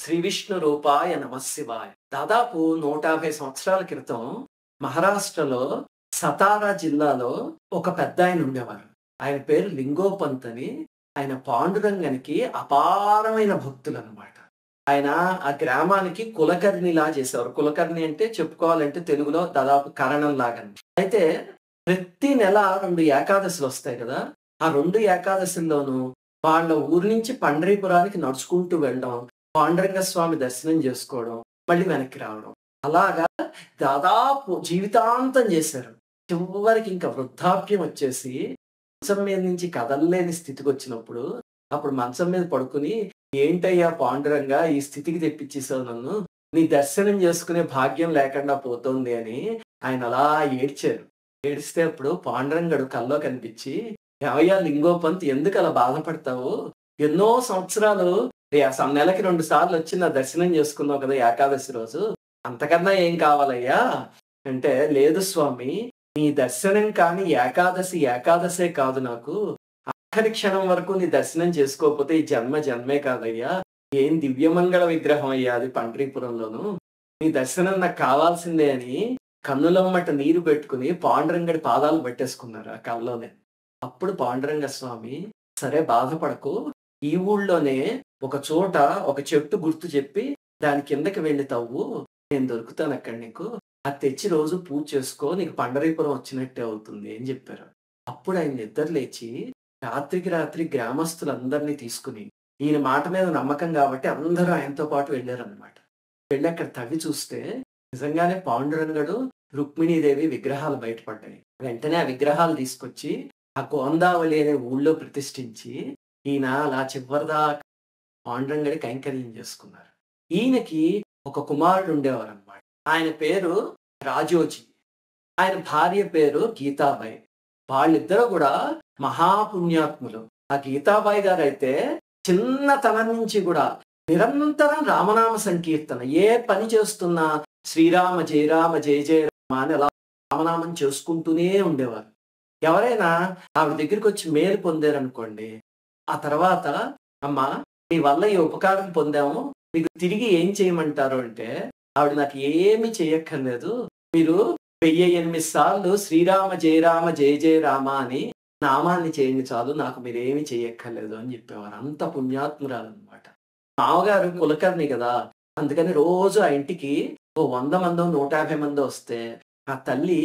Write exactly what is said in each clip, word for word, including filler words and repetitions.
శ్రీ విష్ణు రూపాయ నమఃశివాయ. దాదాపు నూట యాభై సంవత్సరాల క్రితం మహారాష్ట్రలో సతారా జిల్లాలో ఒక పెద్దాయన ఉండేవారు. ఆయన పేరు లింగోపంత్ అని. ఆయన పాండురంగనికి అపారమైన భక్తులనమాట. ఆయన ఆ గ్రామానికి కులకర్ణిలా చేసేవారు. కులకర్ణి అంటే చెప్పుకోవాలంటే తెలుగులో దాదాపు కరణం లాగని. అయితే ప్రతి నెల రెండు ఏకాదశులొస్తాయి కదా! ఆ రెండు ఏకాదశుల్లోనూ వాళ్ళ ఊరు నుంచి పండరీపురానికి నడుచుకుంటూ వెళ్ళడం, పాండురంగ స్వామి దర్శనం చేసుకోవడం, మళ్ళీ వెనక్కి రావడం. అలాగా దాదాపు జీవితాంతం చేశారు. చివరికి ఇంకా వృద్ధాప్యం వచ్చేసి మంచం మీద నుంచి కదలలేని స్థితికొచ్చినప్పుడు, అప్పుడు మంచం మీద పడుకొని, "ఏంటయ్యా పాండురంగా ఈ స్థితికి తెప్పిచ్చేసావు నన్ను. నీ దర్శనం చేసుకునే భాగ్యం లేకుండా పోతోంది" అని ఆయన అలా ఏడ్చారు. ఏడిస్తే అప్పుడు పాండురంగడు కల్లో కనిపిచ్చి, "ఏమయ్యా లింగోపంత్ ఎందుకలా బాధపడతావు? ఎన్నో సంవత్సరాలు య సం నెలకి రెండు సార్లొచ్చి నా దర్శనం చేసుకున్నావు కదా ఏకాదశి రోజు. అంతకన్నా ఏం కావాలయ్యా?" అంటే, "లేదు స్వామి, నీ దర్శనం కాని ఏకాదశి ఏకాదశే కాదు నాకు. ఆఖరి క్షణం వరకు నీ దర్శనం చేసుకోకపోతే ఈ జన్మ జన్మే కాదయ్యా. ఏం దివ్యమంగళ విగ్రహం అయ్యా అది పండరీపురంలోను. నీ దర్శనం నాకు కావాల్సిందే" అని కన్నులమ్మట నీరు పెట్టుకుని పాండురంగడి పాదాలు పట్టేసుకున్నారు ఆ కల్లోనే. అప్పుడు పాండురంగ స్వామి, "సరే బాధపడకు. ఈ ఊళ్ళోనే ఒక చోట ఒక చెట్టు గుర్తు చెప్పి దాని కిందకి వెళ్లి తవ్వు. నేను దొరుకుతానక్కడ నీకు. అది తెచ్చి రోజు పూజ చేసుకో. నీకు పండరీపురం వచ్చినట్టే అవుతుంది" అని చెప్పారు. అప్పుడు ఆయన నిద్ర లేచి రాత్రికి రాత్రి గ్రామస్తులందరినీ తీసుకొని, ఈయన మాట మీద నమ్మకం కాబట్టి అందరూ ఆయనతో పాటు వెళ్లారన్నమాట. వెళ్లి అక్కడ తవ్వి చూస్తే నిజంగానే పాండురంగడు, రుక్మిణీదేవి విగ్రహాలు బయటపడ్డాయి. వెంటనే ఆ విగ్రహాలు తీసుకొచ్చి ఆ గోందావళి అనే ఊళ్ళో ప్రతిష్ఠించి ఈయన అలా చివరిదాకా పాండురంగడి కైంకర్యం చేసుకున్నారు. ఈయనకి ఒక కుమారుడు ఉండేవారన్నమాట. ఆయన పేరు రాజోజీ. ఆయన భార్య పేరు గీతాబాయి. వాళ్ళిద్దరూ కూడా మహాపుణ్యాత్ములు. ఆ గీతాబాయి గారైతే చిన్నతనం నుంచి కూడా నిరంతరం రామనామ సంకీర్తన. ఏ పని చేస్తున్నా శ్రీరామ జయ రామ జయ జయ రామ అని అలా రామనామం చేసుకుంటూనే ఉండేవారు. ఎవరైనా ఆవిడ దగ్గరికొచ్చి మేలు పొందారనుకోండి, ఆ తర్వాత, "అమ్మా, మీ వల్ల ఈ ఉపకారం పొందాము. మీకు తిరిగి ఏం చేయమంటారు" అంటే, ఆవిడ, "నాకు ఏమి చెయ్యక్కర్లేదు. మీరు వెయ్యి ఎనిమిది సార్లు శ్రీరామ జయ రామ జయ జయ రామ అని నామాన్ని చేయండి చాలు. నాకు మీరేమి చెయ్యక్కర్లేదు" అని చెప్పేవారు. అంత పుణ్యాత్మురాలన్నమాట. మామగారు కులకర్ణి కదా! అందుకని రోజు ఆ ఇంటికి ఓ వంద మందో, నూట యాభై మందో వస్తే ఆ తల్లి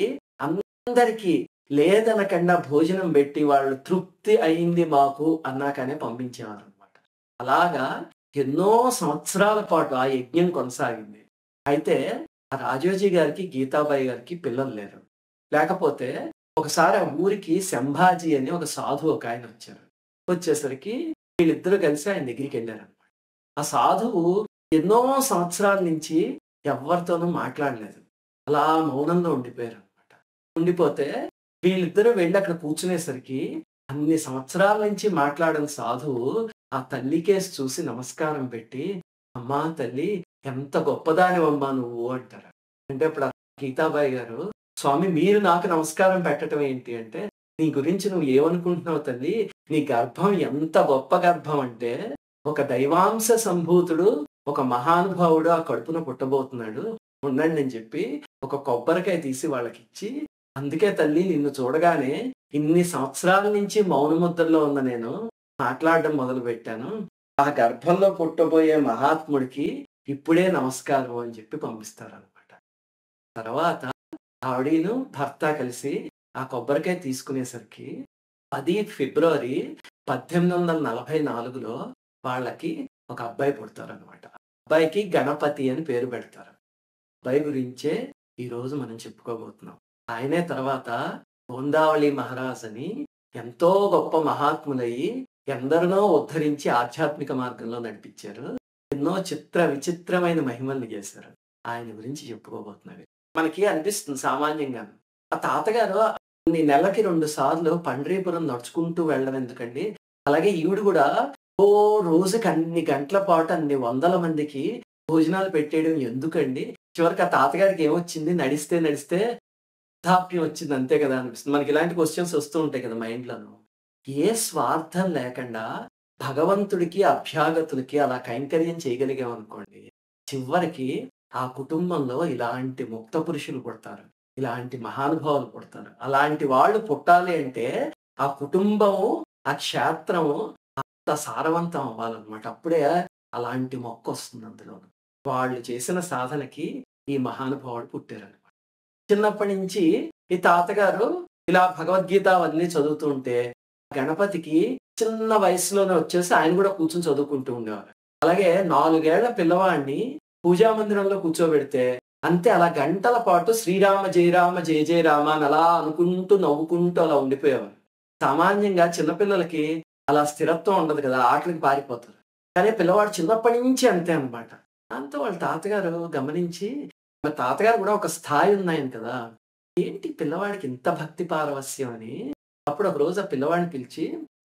అందరికీ లేదనకుండా భోజనం పెట్టి వాళ్ళు తృప్తి అయింది మాకు అన్నాకనే పంపించేవారన్నమాట. అలాగా ఎన్నో సంవత్సరాల పాటు ఆ యజ్ఞం కొనసాగింది. అయితే ఆ రాజోజీ గారికి, గీతాబాయి గారికి పిల్లలు లేరు. లేకపోతే ఒకసారి ఆ ఊరికి సంభాజీ అని ఒక సాధువు ఒకాయన వచ్చారు. వచ్చేసరికి వీళ్ళిద్దరూ కలిసి ఆయన దగ్గరికెళ్లారన్నమాట. ఆ సాధువు ఎన్నో సంవత్సరాల నుంచి ఎవ్వరితోనూ మాట్లాడలేదు. అలా మౌనంగా ఉండిపోయారన్నమాట. ఉండిపోతే వీళ్ళిద్దరూ వెళ్లి అక్కడ కూర్చునేసరికి అన్ని సంవత్సరాల నుంచి మాట్లాడని సాధువు ఆ తల్లికేసి చూసి నమస్కారం పెట్టి, "అమ్మా తల్లి, ఎంత గొప్పదానివమ్మా నువ్వు" అంటారు. అంటే అప్పుడు ఆ గీతాబాయి గారు, "స్వామి, మీరు నాకు నమస్కారం పెట్టడం ఏంటి" అంటే, "నీ గురించి నువ్వు ఏమనుకుంటున్నావు తల్లి? నీ గర్భం ఎంత గొప్ప గర్భం అంటే, ఒక దైవాంశ సంభూతుడు, ఒక మహానుభావుడు ఆ కడుపున పుట్టబోతున్నాడు. ఉండండి" అని చెప్పి ఒక కొబ్బరికాయ తీసి వాళ్ళకిచ్చి, "అందుకే తల్లి నిన్ను చూడగానే ఇన్ని సంవత్సరాల నుంచి మౌనముద్రలో ఉన్న నేను మాట్లాడడం మొదలుపెట్టాను. ఆ గర్భంలో పుట్టబోయే మహాత్ముడికి ఇప్పుడే నమస్కారం" అని చెప్పి పంపిస్తారన్నమాట. తర్వాత ఆవిడను భర్త కలిసి ఆ కొబ్బరికాయ తీసుకునేసరికి పది ఫిబ్రవరి పద్దెనిమిది వందల నలభై నాలుగులో వాళ్ళకి ఒక అబ్బాయి పుడతారన్నమాట. అబ్బాయికి గణపతి అని పేరు పెడతారు. అబ్బాయి గురించే ఈరోజు మనం చెప్పుకోబోతున్నాం. ఆయనే తర్వాత గోందావళి మహారాజ్ అని ఎంతో గొప్ప మహాత్ములయ్యి ఎందరినో ఉద్ధరించి ఆధ్యాత్మిక మార్గంలో నడిపించారు. ఎన్నో చిత్ర విచిత్రమైన మహిమల్ని చేశారు. ఆయన గురించి చెప్పుకోబోతున్నవి. మనకి అనిపిస్తుంది సామాన్యంగాను. ఆ తాతగారు అన్ని నెలకి రెండు సార్లు పండరీపురం నడుచుకుంటూ వెళ్ళడం ఎందుకండి? అలాగే ఈవిడ కూడా ఓ రోజుకి అన్ని గంటల పాటు అన్ని వందల మందికి భోజనాలు పెట్టేయడం ఎందుకండి? చివరికి ఆ తాతగారికి ఏమొచ్చింది? నడిస్తే నడిస్తే వృద్ధాప్యం వచ్చింది అంతే కదా అనిపిస్తుంది. మనకి ఇలాంటి క్వెషన్స్ వస్తూ ఉంటాయి కదా మైండ్‌లోను. ఏ స్వార్థం లేకుండా భగవంతుడికి, అభ్యాగతులకి అలా కైంకర్యం చేయగలిగామనుకోండి, చివరికి ఆ కుటుంబంలో ఇలాంటి ముక్త పురుషులు పుడతారు. ఇలాంటి మహానుభావులు పుడతారు. అలాంటి వాళ్ళు పుట్టాలి అంటే, ఆ కుటుంబము, ఆ క్షేత్రము అంత సారవంతం అవ్వాలన్నమాట. అప్పుడే అలాంటి మొక్కొస్తుంది అందులోను. వాళ్ళు చేసిన సాధనకి ఈ మహానుభావుడు పుట్టారనమాట. చిన్నప్పటి నుంచి ఈ తాతగారు ఇలా భగవద్గీత అవన్నీ చదువుతూ ఉంటే, గణపతికి చిన్న వయసులోనే వచ్చేసి ఆయన కూడా కూర్చొని చదువుకుంటూ ఉండేవారు. అలాగే నాలుగు ఏళ్ల పిల్లవాడిని పూజా మందిరంలో కూర్చోబెడితే, అంతే అలా గంటల పాటు శ్రీరామ జయరామ జయ జయ రామ అని అలా అనుకుంటూ, నవ్వుకుంటూ అలా ఉండిపోయేవారు. సామాన్యంగా చిన్న పిల్లలకి అలా స్థిరత్వం ఉండదు కదా! ఆటలకి పారిపోతారు. కానీ పిల్లవాడు చిన్నప్పటి నుంచి అంతే అన్నమాట. దాంతో వాళ్ళ తాతగారు గమనించి, మా తాతగారు కూడా ఒక స్థాయి ఉన్నాయన కదా! ఏంటి పిల్లవాడికి ఇంత భక్తి పారవస్యం అని, అప్పుడు ఒకరోజు ఆ పిల్లవాడిని పిలిచి,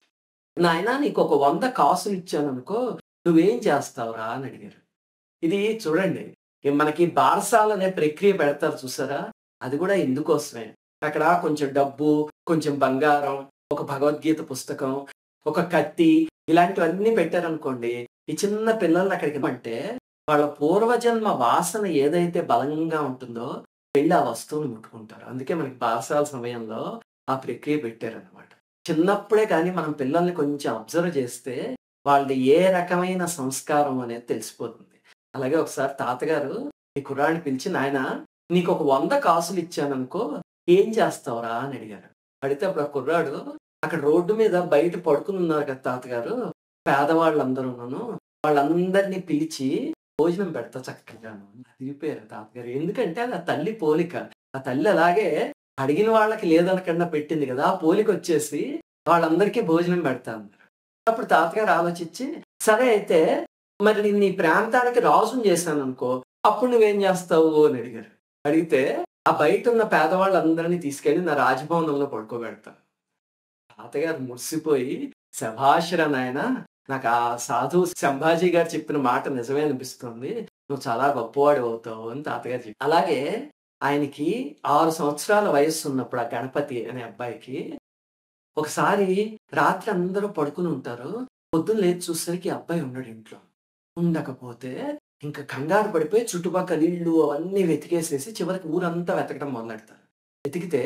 "నాయనా నీకొక వంద కాసులు ఇచ్చాననుకో, నువ్వేం చేస్తావురా?" అని అడిగారు. ఇది చూడండి, ఈ మనకి బారసాల అనే ప్రక్రియ పెడతారు చూసారా? అది కూడా ఇందుకోసమే. అక్కడ కొంచెం డబ్బు, కొంచెం బంగారం, ఒక భగవద్గీత పుస్తకం, ఒక కత్తి ఇలాంటివన్నీ పెట్టారనుకోండి, ఈ చిన్న పిల్లల్ని అక్కడికి పంటే వాళ్ళ పూర్వజన్మ వాసన ఏదైతే బలంగా ఉంటుందో వెళ్లి ఆ వస్తువుని ముట్టుకుంటారు. అందుకే మనకి బారసాల సమయంలో ఆ ప్రక్రియ పెట్టారనమాట. చిన్నప్పుడే కానీ మనం పిల్లల్ని కొంచెం అబ్జర్వ్ చేస్తే వాళ్ళది ఏ రకమైన సంస్కారం అనేది తెలిసిపోతుంది. అలాగే ఒకసారి తాతగారు ఈ కుర్రాడిని పిలిచి, "నాయనా నీకొక వంద కాసులు ఇచ్చాననుకో, ఏం చేస్తావురా?" అని అడిగారు. అడిగితే అప్పుడు ఆ కుర్రాడు, "అక్కడ రోడ్డు మీద బయట పడుకొని ఉన్నారు కదా తాతగారు, పేదవాళ్ళందరూను. వాళ్ళందరిని పిలిచి భోజనం పెడతా చక్కగాను." అదిరిపోయారు తాతగారు. ఎందుకంటే అది ఆ తల్లి పోలిక. ఆ తల్లి అలాగే అడిగిన వాళ్ళకి లేదనకుండా పెట్టింది కదా! ఆ పోలికొచ్చేసి వాళ్ళందరికీ భోజనం పెడతా అన్నారు. అప్పుడు తాతగారు ఆలోచించి, "సరే అయితే మరి నేను నీ ప్రాంతానికి రాజుని చేశాననుకో, అప్పుడు నువ్వేం చేస్తావు?" అని అడిగారు. అడిగితే, "ఆ బయటున్న పేదవాళ్ళందరిని తీసుకెళ్ళి నా రాజభవనంలో పడుకోబెడతా." తాతగారు మురిసిపోయి, "శభాష్‌రా నాయనా! నాకు ఆ సాధువు సంభాజీ గారు చెప్పిన మాట నిజమే అనిపిస్తుంది. నువ్వు చాలా గొప్పవాడివవుతావు" అని తాతగారు చెప్పారు. అలాగే ఆయనకి ఆరు సంవత్సరాల వయస్సున్నప్పుడు ఆ గణపతి అనే అబ్బాయికి, ఒకసారి రాత్రి అందరూ పడుకొని ఉంటారు. పొద్దున్న లేచి చూసేసరికి ఈ అబ్బాయి ఉండడు ఇంట్లో. ఉండకపోతే ఇంక కంగారు పడిపోయి చుట్టుపక్కల ఇళ్ళు అవన్నీ వెతికేసేసి చివరికి ఊరంతా వెతకడం మొదలెడతారు. వెతికితే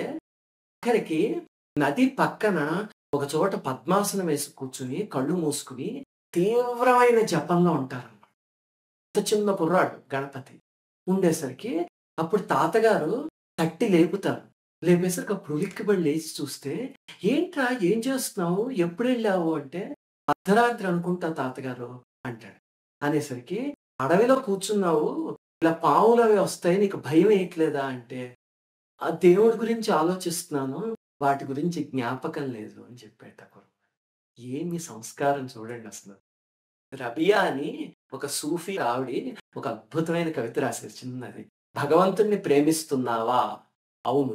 ఆఖరికి నది పక్కన ఒక చోట పద్మాసనం వేసి కూర్చొని, కళ్ళు మూసుకొని తీవ్రమైన జపంలో ఉంటారన్నమాట. అంత చిన్న కుర్రాడు గణపతి. ఉండేసరికి అప్పుడు తాతగారు తట్టి లేపుతారు. లేపేసరికి అప్పుడు ఉలిక్కిపడి లేచి చూస్తే, "ఏంట్రా ఏం చేస్తున్నావు? ఎప్పుడెళ్ళావు?" అంటే, "అర్ధరాత్రి అనుకుంటా తాతగారు" అంటాడు. అనేసరికి, "అడవిలో కూర్చున్నావు, ఇలా పాములవి వస్తాయి నీకు భయం వేయట్లేదా?" అంటే, "ఆ దేవుడి గురించి ఆలోచిస్తున్నాను. వాటి గురించి జ్ఞాపకం లేదు" అని చెప్పాడట ఆ కుర్రాడు. ఏమి సంస్కారం చూడండసలు. రబియా అని ఒక సూఫీ ఆవిడి ఒక అద్భుతమైన కవిత రాశారు చిన్నది. "భగవంతుడిని ప్రేమిస్తున్నావా? అవును.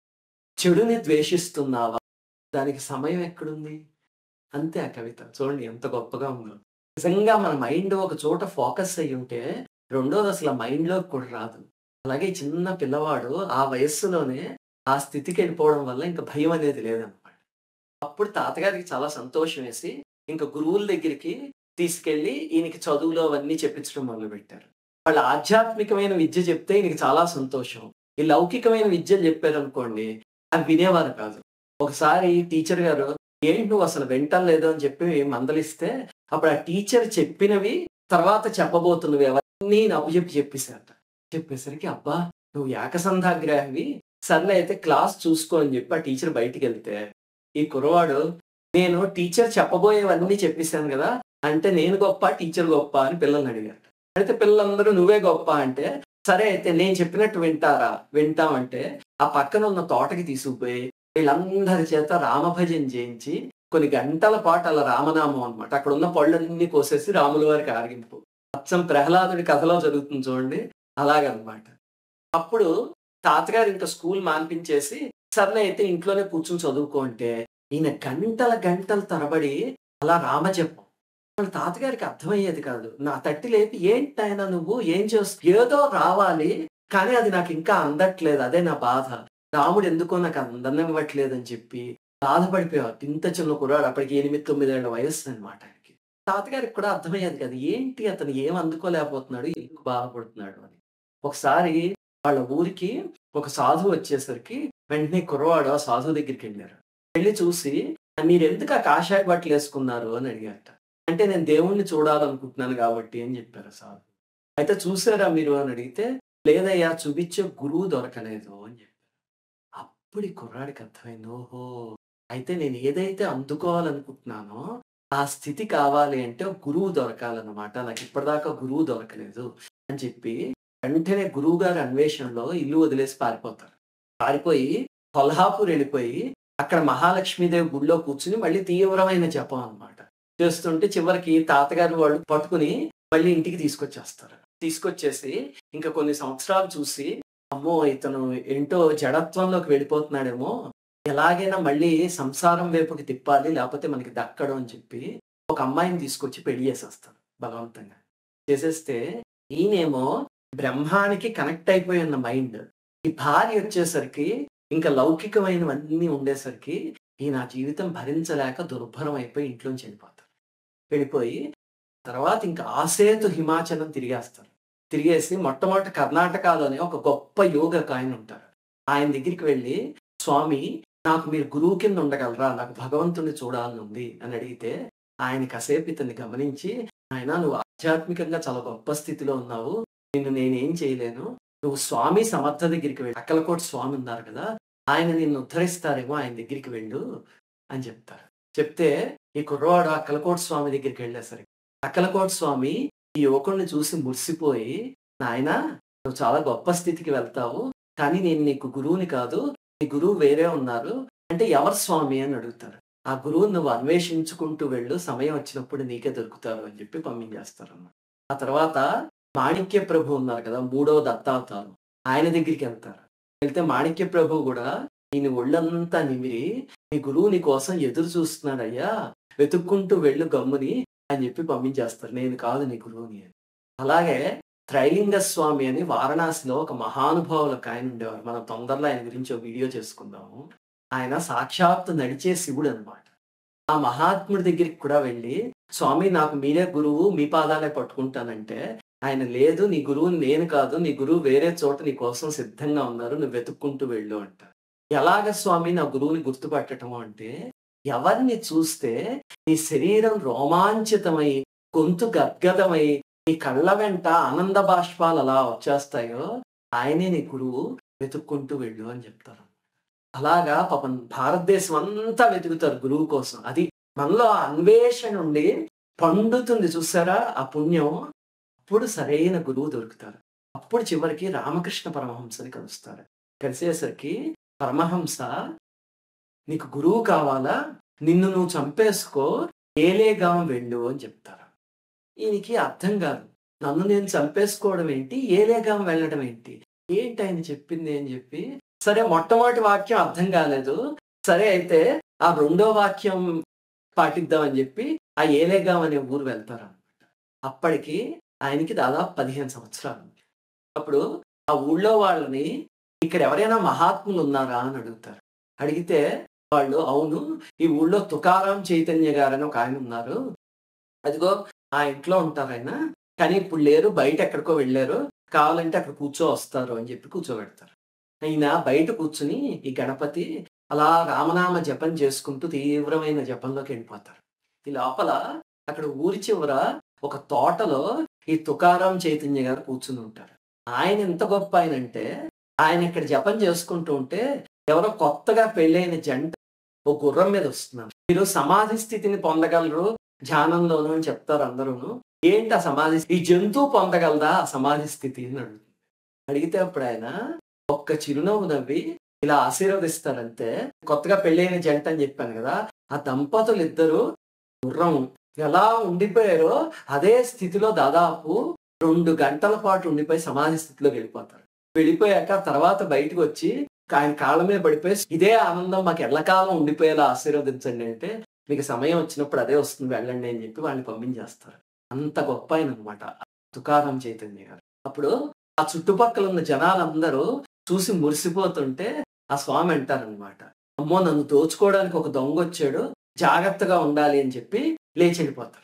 చెడుని ద్వేషిస్తున్నావా? దానికి సమయం ఎక్కడుంది?" అంతే ఆ కవిత. చూడండి ఎంత గొప్పగా ఉందో. నిజంగా మన మైండ్ ఒక చోట ఫోకస్ అయ్యుంటే, రెండోదసల మైండ్‌లోకి కూడా రాదు. అలాగే ఈ చిన్న పిల్లవాడు ఆ వయస్సులోనే ఆ స్థితికెళ్ళిపోవడం వల్ల ఇంక భయం అనేది లేదనమాట. అప్పుడు తాతగారికి చాలా సంతోషమేసి, ఇంక గురువుల దగ్గరికి తీసుకెళ్ళి ఈయనకి చదువులు అవన్నీ చెప్పించడం మొదలుపెట్టారు. వాళ్ళు ఆధ్యాత్మికమైన విద్య చెప్తే ఈయనకి చాలా సంతోషం. ఈ లౌకికమైన విద్యలు చెప్పారనుకోండి, అవి వినేవారు కాదు. ఒకసారి టీచర్ గారు, "ఏంటి నువ్వసలు వినటం లేదు" అని చెప్పి మందలిస్తే, అప్పుడు ఆ టీచర్ చెప్పినవి తర్వాత చెప్పబోతున్నవి అవన్నీ నప్పజెప్పి చెప్పేసారట. చెప్పేసరికి, "అబ్బా! నువ్వు ఏకసంధాగ్రాహివి. సర్లే అయితే క్లాస్ చూసుకో" అని చెప్పి ఆ టీచర్ బయటికెళ్తే, ఈ కుర్రవాడు, "నేను టీచర్ చెప్పబోయేవన్నీ చెప్పేసాను గదా! అంటే నేను గొప్ప, టీచర్ గొప్ప" అని పిల్లల్ని అడిగారట. అడిగితే పిల్లలందరూ "నువ్వే గొప్ప" అంటే, "సరే అయితే నేను చెప్పినట్టు వింటారా?" "వింటాం" అంటే, ఆ పక్కన ఉన్న తోటకి తీసుకుపోయి వీళ్ళందరి చేత రామభజన చేయించి, కొన్ని గంటల పాటు అలా రామనామం అన్నమాట. అక్కడున్న పళ్ళన్నీ కోసేసి రాముల వారికి ఆరగింపు. అచ్చం ప్రహ్లాదుడి కథలో జరుగుతుంది చూడండి, అలాగనమాట. అప్పుడు తాతగారు ఇంక స్కూల్ మాన్పించేసి, "సర్లే అయితే ఇంట్లోనే కూర్చొని చదువుకో" అంటే, ఈయన గంటల గంటల తరబడి అలా రామజపం. వాళ్ళ తాతగారికి అర్థమయ్యేది కాదు. నా తట్టి లేపి, "ఏంటి నాయనా నువ్వు? ఏం చేస్తు ఏదో రావాలి, కానీ అది నాకింకా అందట్లేదు. అదే నా బాధ. రాముడు ఎందుకో నాకు అందనివ్వట్లేదని" చెప్పి బాధపడిపోయేవారు. ఇంత చిన్న కుర్రాడు అప్పటికి ఎనిమిది, తొమ్మిది ఏళ్ల వయస్సనమాట ఆయనకి. తాతగారికి కూడా అర్థమయ్యేది కాదు. ఏంటి అతను ఏం అందుకోలేకపోతున్నాడు, ఎందుకు బాధపడుతున్నాడు అని. ఒకసారి వాళ్ళ ఊరికి ఒక సాధువు వచ్చేసరికి వెంటనే కుర్రవాడు ఆ సాధువు దగ్గరికెళ్లారు. వెళ్లి చూసి మీరెందుకు ఆ కాషాయ బట్టలేసుకున్నారు అని అడిగారట. అంటే నేను దేవుణ్ణి చూడాలనుకుంటున్నాను కాబట్టి అని చెప్పారు సాధువు. అయితే చూసారా మీరు అని అడిగితే, లేదయ్యా చూపించే గురువు దొరకలేదు అని చెప్పారు. అప్పుడు ఈ కుర్రాడికి అర్థమైంది. ఓహో! అయితే నేను ఏదైతే అందుకోవాలనుకుంటున్నానో ఆ స్థితి కావాలి అంటే ఒక గురువు దొరకాలన్నమాట. నాకు ఇప్పటిదాకా గురువు దొరకలేదు అని చెప్పి వెంటనే గురువుగారి అన్వేషణలో ఇల్లు వదిలేసి పారిపోతారు. పారిపోయి కొల్హాపూర్ వెళ్ళిపోయి అక్కడ మహాలక్ష్మీదేవి గుడిలో కూర్చొని మళ్ళీ తీవ్రమైన జపం అన్నమాట. చేస్తుంటే చివరికి తాతగారు వాళ్ళు పట్టుకుని మళ్ళీ ఇంటికి తీసుకొచ్చేస్తారు. తీసుకొచ్చేసి ఇంకా కొన్ని సంవత్సరాలు చూసి, అమ్మో! ఇతను ఏంటో జడత్వంలోకి వెళ్ళిపోతున్నాడేమో, ఎలాగైనా మళ్ళీ సంసారం వైపుకి తిప్పాలి లేకపోతే మనకి దక్కడు అని చెప్పి ఒక అమ్మాయిని తీసుకొచ్చి పెళ్లి చేసేస్తారు బలవంతంగా. చేసేస్తే ఈయనేమో బ్రహ్మానికి కనెక్ట్ అయిపోయి ఉన్న మైండ్. ఈ భార్య వచ్చేసరికి ఇంకా లౌకికమైనవన్నీ ఉండేసరికి ఈయన ఆ జీవితం భరించలేక దుర్భరం అయిపోయి ఇంట్లోంచి వెళ్ళిపోతారు. వెళ్ళిపోయి తర్వాత ఇంకా ఆసేతు హిమాచలం తిరిగేస్తారు. తిరిగేసి మొట్టమొదటి కర్ణాటకలోనే ఒక గొప్ప యోగకు ఆయన ఉంటారు. ఆయన దగ్గరికి వెళ్ళి, స్వామి నాకు మీరు గురువు కింద ఉండగలరా? నాకు భగవంతుడిని చూడాలని ఉంది అని అడిగితే, ఆయన కాసేపు ఇతన్ని గమనించి, నాయనా నువ్వు ఆధ్యాత్మికంగా చాలా గొప్ప స్థితిలో ఉన్నావు. నిన్ను నేనేం చేయలేను. నువ్వు స్వామి సమర్థ దగ్గరికి వెళ్ళు. అక్కలకోట స్వామి ఉన్నారు కదా! ఆయన నిన్ను ఉద్ధరిస్తారేమో, ఆయన దగ్గరికి వెళ్ళు అని చెప్తారు. చెప్తే ఈ కుర్రవాడు అక్కలకోట స్వామి దగ్గరికి వెళ్ళేసరికి అక్కలకోట స్వామి ఈ యువకుడిని చూసి మురిసిపోయి, నాయనా నువ్వు చాలా గొప్ప స్థితికి వెళ్తావు. కానీ నేను నీకు గురువుని కాదు. నీ గురువు వేరే ఉన్నారు. అంటే ఎవరు స్వామి అని అడుగుతారు. ఆ గురువుని నువ్వు అన్వేషించుకుంటూ వెళ్ళు. సమయం వచ్చినప్పుడు నీకే దొరుకుతారు అని చెప్పి పంపించేస్తారన్నమాట. ఆ తర్వాత మాణిక్య ప్రభు ఉన్నారు కదా! మూడవ దత్తావతారం. ఆయన దగ్గరికి వెళ్తారు. వెళ్తే మాణిక్య ప్రభు కూడా ఈయన ఒళ్ళంతా నిమిరి, నీ గురువు నీ కోసం ఎదురు చూస్తున్నాడయ్యా, వెతుక్కుంటూ వెళ్ళు గమ్ముని అని చెప్పి పంపించేస్తారు. నేను కాదు నీ గురువుని అని. అలాగే త్రైలింగ స్వామి అని వారణాసిలో ఒక మహానుభావులు ఒక ఆయన ఉండేవారు. మనం తొందరలో ఆయన గురించి ఒక వీడియో చేసుకుందాము. ఆయన సాక్షాత్తు నడిచే శివుడు అన్నమాట. ఆ మహాత్ముడి దగ్గరికి కూడా వెళ్ళి, స్వామి నాకు మీరే గురువు, మీ పాదాలే పట్టుకుంటానంటే ఆయన, లేదు నీ గురువుని నేను కాదు, నీ గురువు వేరే చోట నీ కోసం సిద్ధంగా ఉన్నారు, నువ్వు వెతుక్కుంటూ వెళ్ళు అంటారు. ఎలాగ స్వామి నా గురువుని గుర్తుపట్టడం అంటే, ఎవరిని చూస్తే నీ శరీరం రోమాంచితమై, గొంతు గద్గదమై, నీ కళ్ళ వెంట ఆనంద బాష్పాలు అలా వచ్చేస్తాయో ఆయనే నీ గురువు, వెతుక్కుంటూ వెళ్ళు అని చెప్తారు. అలాగా పాపం భారతదేశం అంతా వెతుకుతారు గురువు కోసం. అది మనలో అన్వేషణ ఉండి పండుతుంది చూసారా ఆ పుణ్యం. అప్పుడు సరైన గురువు దొరుకుతారు. అప్పుడు చివరికి రామకృష్ణ పరమహంసని కలుస్తారు. కలిసేసరికి పరమహంస, నీకు గురువు కావాలా? నిన్ను నువ్వు చంపేసుకో, ఏలేగాం వెళ్ళు అని చెప్తారు. ఈయనకి అర్థం కాదు. నన్ను నేను చంపేసుకోవడం ఏంటి, ఏలేగాం వెళ్ళడం ఏంటి, ఏంటి ఆయన చెప్పింది అని చెప్పి, సరే మొట్టమొదటి వాక్యం అర్థం కాలేదు, సరే అయితే ఆ రెండో వాక్యం పాటిద్దామని చెప్పి ఆ ఏలేగాం అనే ఊరు వెళ్తారు అనమాట. అప్పటికి ఆయనకి దాదాపు పదిహేను సంవత్సరాలు. అప్పుడు ఆ ఊళ్ళో వాళ్ళని, ఇక్కడ ఎవరైనా మహాత్ములు ఉన్నారా అని అడుగుతారు. అడిగితే వాళ్ళు, అవును ఈ ఊళ్ళో తుకారాం చైతన్య గారని ఒక ఆయన ఉన్నారు, అదిగో ఆ ఇంట్లో ఉంటారు ఆయన, కానీ ఇప్పుడు లేరు, బయట ఎక్కడికో వెళ్ళారు, కావాలంటే అక్కడ కూర్చో వస్తారు అని చెప్పి కూర్చోబెడతారు. ఆయన బయట కూర్చుని ఈ గణపతి అలా రామనామ జపం చేసుకుంటూ తీవ్రమైన జపంలోకి వెళ్ళిపోతారు. ఈ లోపల అక్కడ ఊరి చివర ఒక తోటలో ఈ తుకారాం చైతన్య గారు కూర్చుని ఉంటారు. ఆయన ఎంత గొప్ప ఆయన అంటే, ఆయన ఇక్కడ జపం చేసుకుంటూ ఉంటే ఎవరో కొత్తగా పెళ్ళైన జంట ఓ గుర్రం మీద వస్తున్నారు. మీరు సమాధి స్థితిని పొందగలరు ధ్యానంలోను అని చెప్తారు అందరూను. ఏంటి ఆ సమాధి, ఈ జంతువు పొందగలదా ఆ సమాధి స్థితి అని అడుగుతుంది. అడిగితే అప్పుడు ఆయన ఒక్క చిరునవ్వు నవ్వి ఇలా ఆశీర్వదిస్తారంటే, కొత్తగా పెళ్ళైన జంట అని చెప్పాను కదా, ఆ దంపతులు ఇద్దరు గుర్రం ఎలా ఉండిపోయారో అదే స్థితిలో దాదాపు రెండు గంటల పాటు ఉండిపోయి సమాధి స్థితిలోకి వెళ్ళిపోతారు. వెళ్ళిపోయాక తర్వాత బయటకు వచ్చి ఆయన కాళ్ళ మీద పడిపోయి, ఇదే ఆనందం మాకు ఎల్లకాలం ఉండిపోయేలా ఆశీర్వదించండి అంటే, మీకు సమయం వచ్చినప్పుడు అదే వస్తుంది వెళ్ళండి అని చెప్పి వాళ్ళని పంపించేస్తారు. అంత గొప్ప ఆయన అనమాట తుకారాం చైతన్య గారు. అప్పుడు ఆ చుట్టుపక్కల ఉన్న జనాలందరూ చూసి మురిసిపోతుంటే ఆ స్వామి అంటారనమాట, అమ్మో నన్ను దోచుకోవడానికి ఒక దొంగ వచ్చాడు, జాగ్రత్తగా ఉండాలి అని చెప్పి లేచి వెళ్ళిపోతారు.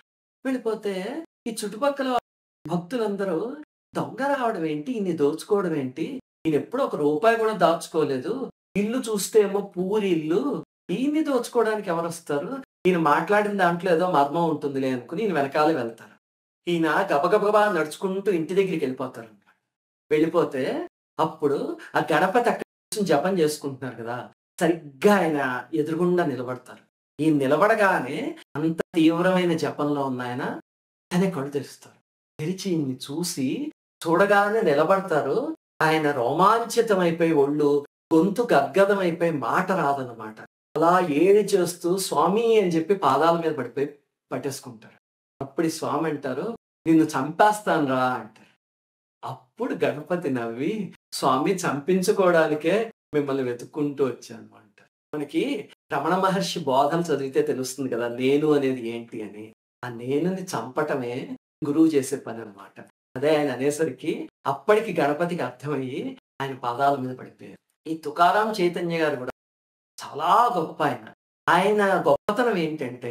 వెళ్ళిపోతే ఈ చుట్టుపక్కల భక్తులందరూ దొంగ రావడం ఏంటి? ఈయన్ని దోచుకోవడం ఏంటి? ఈయనెప్పుడు ఒక రూపాయి కూడా దాచుకోలేదు. ఇల్లు చూస్తే ఏమో పూరి ఇల్లు. ఈయన్ని దోచుకోవడానికి ఎవరొస్తారు? ఈయన మాట్లాడిన దాంట్లో ఏదో మర్మం ఉంటుందిలే అనుకుని ఈయన వెనకాలే వెళ్తారు. ఈయన గబగబగబా నడుచుకుంటూ ఇంటి దగ్గరికెళ్ళిపోతారనమాట. వెళ్ళిపోతే అప్పుడు ఆ గణపతి అక్కడ కూర్చొని జపం చేసుకుంటున్నారు కదా! సరిగ్గా ఆయన ఎదురుగుండా నిలబడతారు. ఈయన నిలబడగానే అంత తీవ్రమైన జపంలో ఉన్న ఆయన వెంటనే కళ్ళు తెరుస్తారు. తెరిచి ఈయన్ని చూసి చూడగానే నిలబడతారు. ఆయన రోమాంచితమైపోయి ఒళ్ళు గొంతు గద్గదమైపోయి మాట రాదనమాట. అలా ఏడి చేస్తూ స్వామి అని చెప్పి పాదాల మీద పడిపోయి పట్టేసుకుంటారు. అప్పుడు ఈ స్వామి అంటారు, "నిన్ను చంపేస్తానురా" అంటారు. అప్పుడు గణపతి నవ్వి, "స్వామి చంపించుకోవడానికే మిమ్మల్ని వెతుక్కుంటూ వచ్చాను" అంటారు. మనకి రమణ మహర్షి బోధన చదివితే తెలుస్తుంది కదా! నేను అనేది ఏంటి అని. ఆ నేనుని చంపటమే గురువు చేసే పననమాట. అదే ఆయన అనేసరికి అప్పటికి గణపతికి అర్థమయ్యి ఆయన పాదాల మీద పడిపోయారు. ఈ తుకారాం చైతన్య గారు కూడా చాలా గొప్ప ఆయన. ఆయన గొప్పతనం ఏంటంటే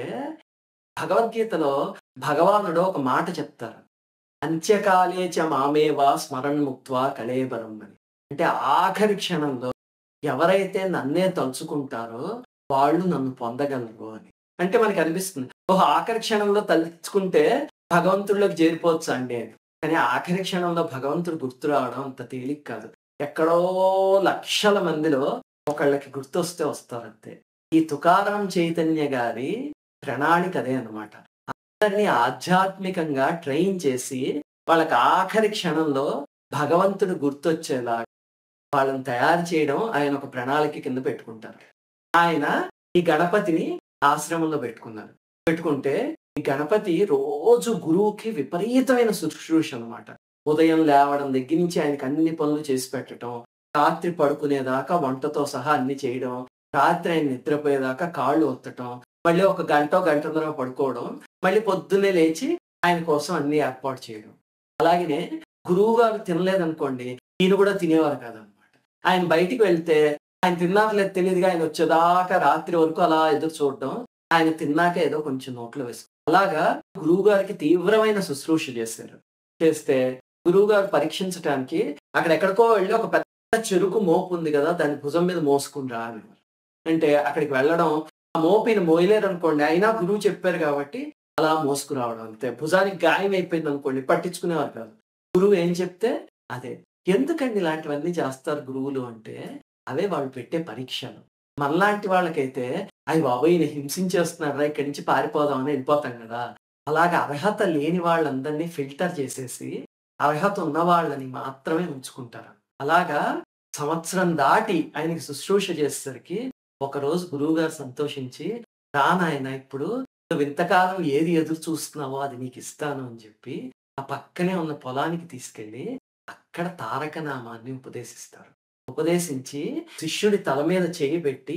భగవద్గీతలో భగవానుడు ఒక మాట చెప్తారు. అంత్యకాలే చ మామేవా స్మరణ్ముక్త్వా కళేబరం అని. అంటే ఆఖరి క్షణంలో ఎవరైతే నన్నే తలుచుకుంటారో వాళ్ళు నన్ను పొందగలరు అని. అంటే మనకి అనిపిస్తుంది, ఓహో! ఆఖరి క్షణంలో తలుచుకుంటే భగవంతుడిలోకి చేరిపోవచ్చా అండి అని. కానీ ఆఖరి క్షణంలో భగవంతుడు గుర్తు రావడం అంత తేలిక కాదు. ఎక్కడో లక్షల మందిలో ఒకళ్ళకి గుర్తొస్తే వస్తారంతే. ఈ తుకారాం చైతన్య గారి ప్రణాళిక అదే అన్నమాట. అందరిని ఆధ్యాత్మికంగా ట్రైన్ చేసి వాళ్ళకి ఆఖరి క్షణంలో భగవంతుడు గుర్తొచ్చేలా వాళ్ళని తయారు చేయడం ఆయన ఒక ప్రణాళిక కింద పెట్టుకుంటారు. ఆయన ఈ గణపతిని ఆశ్రమంలో పెట్టుకున్నారు. పెట్టుకుంటే ఈ గణపతి రోజు గురువుకి విపరీతమైన శుశ్రూష అన్నమాట. ఉదయం లేవడం దగ్గర నుంచి ఆయనకి అన్ని పనులు చేసి పెట్టటం, రాత్రి పడుకునేదాకా వంటతో సహా అన్ని చేయడం, రాత్రి ఆయన నిద్రపోయేదాకా కాళ్ళు ఒత్తటం, మళ్ళీ ఒక గంటో గంటన్నర పడుకోవడం, మళ్ళీ పొద్దున్నే లేచి ఆయన కోసం అన్ని ఏర్పాటు చేయడం. అలాగనే గురువు గారు తినలేదనుకోండి, ఈయన కూడా తినేవారు కాదనమాట. ఆయన బయటికి వెళ్తే ఆయన తిన్నారో లేదో తెలీదుగా ఆయన వచ్చేదాకా రాత్రి వరకు అలా ఎదురు చూడడం, ఆయన తిన్నాక ఏదో కొంచెం నోట్లో వేసుకో అలాగా గురువుగారికి తీవ్రమైన శుశ్రూష చేశారు. చేస్తే గురువుగారు పరీక్షించటానికి అక్కడెక్కడికో వెళ్ళి ఒక పెద్ద చెరుకు మోపు ఉంది కదా! దాన్ని భుజం మీద మోసుకొని రా అనేవారు. అంటే అక్కడికి వెళ్ళడం, ఆ మోపు ఈయన మోయలేరనుకోండి, అయినా గురువు చెప్పారు కాబట్టి అలా మోసుకురావడం అంతే. భుజానికి గాయం అయిపోయిందనుకోండి పట్టించుకునేవారు కాదు. గురువు ఏం చెప్తే అదే. ఎందుకండి ఇలాంటివన్నీ చేస్తారు గురువులు అంటే, అవే వాళ్ళు పెట్టే పరీక్షలు. మనలాంటి వాళ్ళకైతే అయ్య బాబోయ్! ఈయన హింసించేస్తున్నాడురా ఇక్కడి నుంచి పారిపోదాం అని వెళ్ళిపోతాం కదా! అలాగా అర్హత లేని వాళ్ళందరినీ ఫిల్టర్ చేసేసి, అర్హత ఉన్న వాళ్ళని మాత్రమే ఉంచుకుంటారు. అలాగా సంవత్సరం దాటి ఆయనకి శుశ్రూష చేసేసరికి ఒకరోజు గురువుగారు సంతోషించి, "రా నాయనా ఇప్పుడు నువ్వు ఇంతకాలం ఏది ఎదురు చూస్తున్నావో అది నీకిస్తాను" అని చెప్పి ఆ పక్కనే ఉన్న పొలానికి తీసుకెళ్ళి అక్కడ తారక నామాన్ని ఉపదేశిస్తారు. ఉపదేశించి శిష్యుడి తల మీద చెయ్యి పెట్టి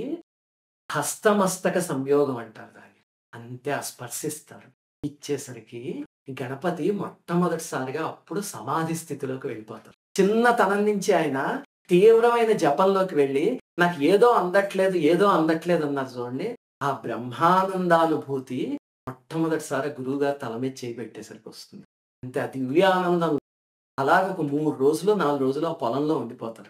హస్తమస్తక సంయోగం అంటారు దాన్ని. అంతే ఆ స్పర్శిస్తారు. ఇచ్చేసరికి ఈ గణపతి మొట్టమొదటిసారిగా అప్పుడు సమాధి స్థితిలోకి వెళ్ళిపోతారు. చిన్నతనం నుంచి ఆయన తీవ్రమైన జపంలోకి వెళ్ళి నాకు ఏదో అందట్లేదు, ఏదో అందట్లేదు అన్నారు చూడండి. ఆ బ్రహ్మానందానుభూతి మొట్టమొదటిసారి గురువుగారు తల మీద చేయి పెట్టేసరికి వస్తుంది. అంతే ఆ దివ్యానందం అలాగ ఒక మూడు రోజులు, నాలుగు రోజులు ఆ పొలంలో ఉండిపోతారు.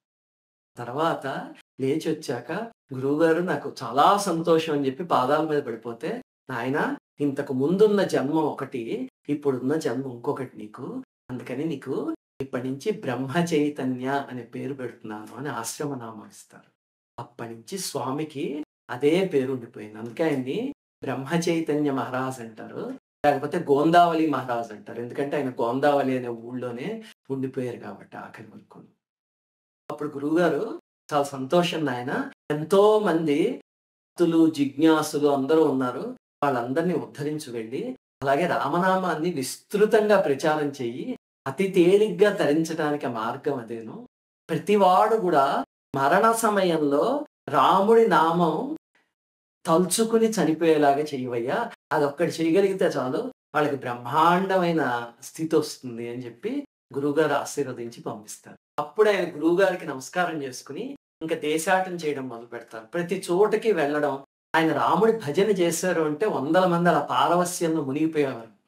తర్వాత లేచొచ్చాక గురువుగారు నాకు చాలా సంతోషం అని చెప్పి పాదాల మీద పడిపోతే, "నాయనా ఇంతకు ముందున్న జన్మ ఒకటి, ఇప్పుడున్న జన్మ ఇంకొకటి నీకు. అందుకని నీకు ఇప్పటి నుంచి బ్రహ్మ చైతన్య అనే పేరు పెడుతున్నాను" అని ఆశ్రమ నామం ఇస్తారు. అప్పటినుంచి స్వామికి అదే పేరు ఉండిపోయింది. అందుకే ఆయన్ని బ్రహ్మ చైతన్య మహారాజ్ అంటారు. లేకపోతే గోందావళి మహారాజ్ అంటారు. ఎందుకంటే ఆయన గోందావళి అనే ఊళ్ళోనే ఉండిపోయారు కాబట్టి ఆఖరి వరకు. అప్పుడు గురువుగారు చాలా సంతోషం నాయన, ఎంతో మంది భక్తులు, జిజ్ఞాసులు అందరూ ఉన్నారు. వాళ్ళందరినీ ఉద్ధరించి వెళ్ళి, అలాగే రామనామాన్ని విస్తృతంగా ప్రచారం చెయ్యి. అతి తేలిగ్గా తరించడానికి ఆ మార్గం అదేను. ప్రతివాడు కూడా మరణ సమయంలో రాముడి నామం తలుచుకుని చనిపోయేలాగా చెయ్యవయ్యా. అదొక్కటి చేయగలిగితే చాలు వాళ్ళకి బ్రహ్మాండమైన స్థితి వస్తుంది అని చెప్పి గురువుగారు ఆశీర్వదించి పంపిస్తారు. అప్పుడు ఆయన గురువుగారికి నమస్కారం చేసుకొని ఇంకా దేశాటన చేయడం మొదలుపెడతారు. ప్రతి చోటకి వెళ్ళడం. ఆయన రాముడి భజన చేశారు అంటే వందల మంది అలా పారవస్యంలో మునిగిపోయేవారు.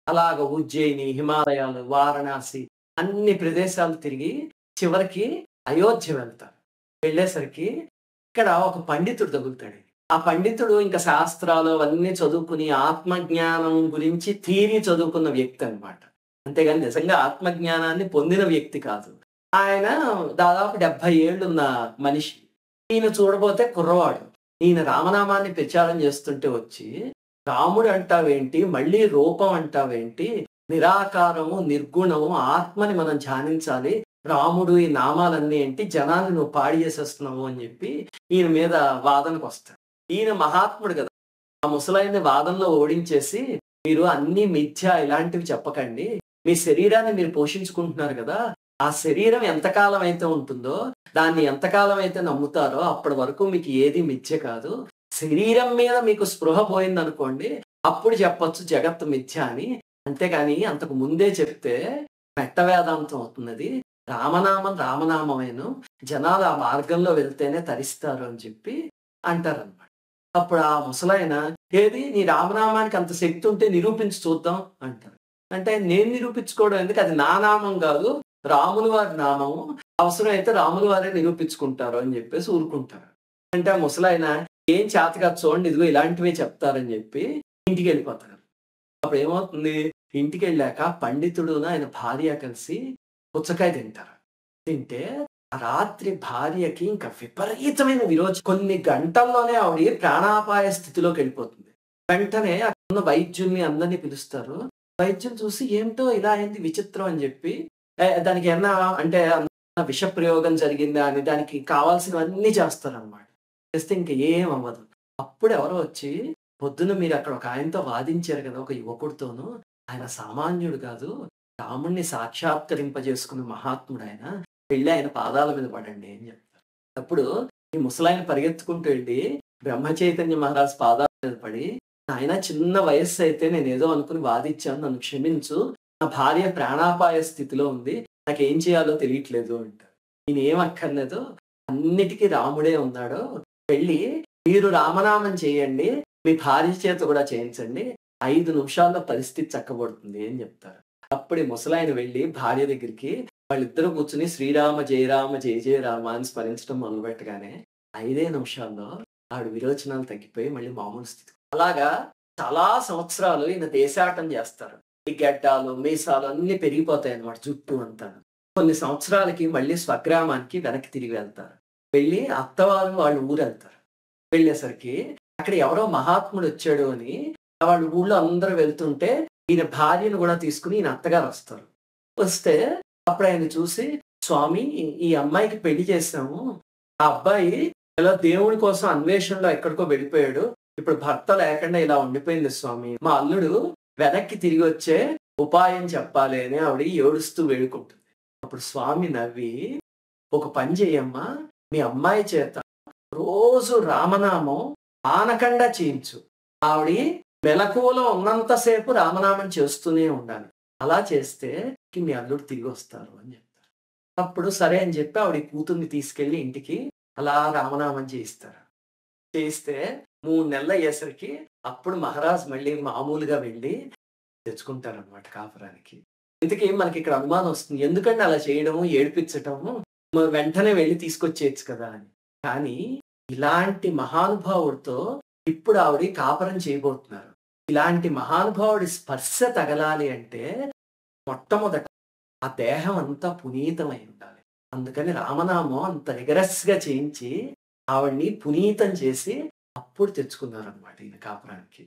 అలాగ ఉజ్జయిని, హిమాలయాలు, వారణాసి అన్ని ప్రదేశాలు తిరిగి చివరికి అయోధ్య వెళ్తారు. వెళ్ళేసరికి ఇక్కడ ఒక పండితుడు తగులుతాడు. ఆ పండితుడు ఇంకా శాస్త్రాలు అవన్నీ చదువుకుని ఆత్మజ్ఞానం గురించి థియరీ చదువుకున్న వ్యక్తి అన్నమాట. అంతేగాని నిజంగా ఆత్మజ్ఞానాన్ని పొందిన వ్యక్తి కాదు. ఆయన దాదాపు డెబ్బై ఏళ్లున్న మనిషి. ఈయన చూడబోతే కుర్రవాడు. ఈయన రామనామాన్ని ప్రచారం చేస్తుంటే వచ్చి, రాముడు అంటావేంటి? మళ్ళీ రూపం అంటావేంటి? నిరాకారము, నిర్గుణము, ఆత్మని మనం ధ్యానించాలి. రాముడు ఈ నామాలన్నీ ఏంటి? జనాన్ని నువ్వు పాడు చేసేస్తున్నావు అని చెప్పి ఈయన మీద వాదనకొస్తాడు. ఈయన మహాత్ముడు కదా! ఆ ముసలాయన్ని వాదనలో ఓడించేసి, మీరు అన్నీ మిథ్య ఇలాంటివి చెప్పకండి. మీ శరీరాన్ని మీరు పోషించుకుంటున్నారు కదా! ఆ శరీరం ఎంతకాలం అయితే ఉంటుందో, దాన్ని ఎంతకాలం అయితే నమ్ముతారో అప్పటి వరకు మీకు ఏది మిథ్య కాదు. శరీరం మీద మీకు స్పృహ పోయిందనుకోండి, అప్పుడు చెప్పొచ్చు జగత్తు మిథ్య అని. అంతేగాని అంతకు ముందే చెప్తే మెట్ట వేదాంతం అవుతున్నది. రామనామం రామనామమేను. జనాలు ఆ మార్గంలో వెళ్తేనే తరిస్తారు అని చెప్పి అంటారన్నమాట. అప్పుడు ఆ ముసలాయన, ఏది నీ రామనామానికి అంత శక్తి ఉంటే నిరూపించి చూద్దాం అంటారు. అంటే నేను నిరూపించుకోవడం ఎందుకు? అది నా నామం కాదు, రాముల వారి నామము. అవసరమైతే రాముల వారే నిరూపించుకుంటారు అని చెప్పేసి ఊరుకుంటారు. అంటే ఆ ముసలాయన, ఏం చేత కాదు చూడండి, ఇదిగో ఇలాంటివే చెప్తారని చెప్పి ఇంటికి వెళ్ళిపోతారు. అప్పుడు ఏమవుతుంది? ఇంటికి వెళ్ళాక పండితుడును ఆయన భార్య కలిసి పుచ్చకాయ తింటారు. తింటే ఆ రాత్రి భార్యకి ఇంకా విపరీతమైన విరోచ కొన్ని గంటల్లోనే ఆవిడ ప్రాణాపాయ స్థితిలోకి వెళ్ళిపోతుంది. వెంటనే అక్కడున్న వైద్యుల్ని అందరినీ పిలుస్తారు. వైద్యులు చూసి ఏమిటో ఇలా అయింది విచిత్రం అని చెప్పి, దానికి ఏమన్నా అంటే విష ప్రయోగం జరిగిందా అని దానికి కావాల్సినవన్నీ చేస్తారన్నమాట. చేస్తే ఇంక ఏం అవ్వదు. అప్పుడు ఎవరో వచ్చి, పొద్దున మీరు అక్కడ ఒక ఆయనతో వాదించారు కదా, ఒక యువకుడితోను, ఆయన సామాన్యుడు కాదు, రాముణ్ణి సాక్షాత్కరింపజేసుకున్న మహాత్ముడు ఆయన. వెళ్ళి ఆయన పాదాల మీద పడండి అని చెప్తారు. అప్పుడు ఈ ముసలాయన పరిగెత్తుకుంటూ వెళ్ళి బ్రహ్మ చైతన్య మహారాజ్ పాదాల మీద పడి, ఆయన చిన్న వయస్సు అయితే నేను ఏదో అనుకుని వాదిచ్చాను, నన్ను క్షమించు, నా భార్య ప్రాణాపాయ స్థితిలో ఉంది, నాకేం చేయాలో తెలియట్లేదు అంటారు. ఈయన ఏం అక్కర్లేదు, అన్నిటికీ రాముడే ఉన్నాడు, వెళ్ళి మీరు రామనామం చేయండి, మీ భార్య చేత కూడా చేయించండి, ఐదు నిమిషాల్లో పరిస్థితి చక్కబడుతుంది అని చెప్తారు. అప్పుడు ముసలాయన వెళ్ళి భార్య దగ్గరికి, వాళ్ళిద్దరూ కూర్చుని శ్రీరామ జయరామ జయ జయ రామ అని స్మరించడం మొదలుపెట్టగానే ఐదే నిమిషాల్లో ఆవిడ విరోచనాలు తగ్గిపోయి మళ్ళీ మామూలు స్థితి. అలాగా చాలా సంవత్సరాలు ఈయన దేశాటం చేస్తారు. ఈ గడ్డాలు మీసాలు అన్ని పెరిగిపోతాయి అన్నమాట, జుట్టు అంతా. కొన్ని సంవత్సరాలకి మళ్ళీ స్వగ్రామానికి వెనక్కి తిరిగి వెళ్తారు. వెళ్ళి అత్తవారు వాళ్ళ ఊరు వెళ్తారు. వెళ్ళేసరికి అక్కడ ఎవరో మహాత్ముడు వచ్చాడు అని వాళ్ళ ఊళ్ళో అందరూ వెళ్తుంటే ఈయన భార్యను కూడా తీసుకుని ఈయన అత్తగారు వస్తారు. వస్తే అప్పుడు ఆయన చూసి, స్వామి ఈ అమ్మాయికి పెళ్లి చేసాము, ఆ అబ్బాయి ఇలా దేవుడి కోసం అన్వేషణలో ఎక్కడికో వెళ్ళిపోయాడు, ఇప్పుడు భర్త లేకుండా ఇలా ఉండిపోయింది స్వామి, మా అల్లుడు వెనక్కి తిరిగి వచ్చే ఉపాయం చెప్పాలి అని ఆవిడ ఏడుస్తూ వేడుకుంటుంది. అప్పుడు స్వామి నవ్వి, ఒక పని చెయ్యమ్మా, మీ అమ్మాయి చేత రోజు రామనామం ఆనకుండా చేయించు, ఆవిడ మెలకువలో ఉన్నంతసేపు రామనామం చేస్తూనే ఉండాలి, అలా చేస్తే మీ అల్లుడు తిరిగి వస్తారు అని చెప్తారు. అప్పుడు సరే అని చెప్పి ఆవిడ కూతుర్ని తీసుకెళ్లి ఇంటికి అలా రామనామం చేయిస్తారు. చేయిస్తే మూడు నెలలు అయ్యేసరికి అప్పుడు మహారాజ్ మళ్ళీ మామూలుగా వెళ్ళి తెచ్చుకుంటారనమాట కాపురానికి. ఇంతకీ మనకి ఇక్కడ అనుమానం వస్తుంది, ఎందుకంటే అలా చేయడము, ఏడిపించటము, వెంటనే వెళ్ళి తీసుకొచ్చేయచ్చు కదా అని. కానీ ఇలాంటి మహానుభావుడితో ఇప్పుడు ఆవిడ కాపురం చేయబోతున్నారు. ఇలాంటి మహానుభావుడి స్పర్శ తగలాలి అంటే మొట్టమొదట ఆ దేహం అంతా పునీతమై ఉండాలి. అందుకని రామనామం అంత రిగరస్ గా చేయించి ఆవిడ్ని పునీతం చేసి అప్పుడు తెచ్చుకున్నారనమాట ఈయన కాపురానికి.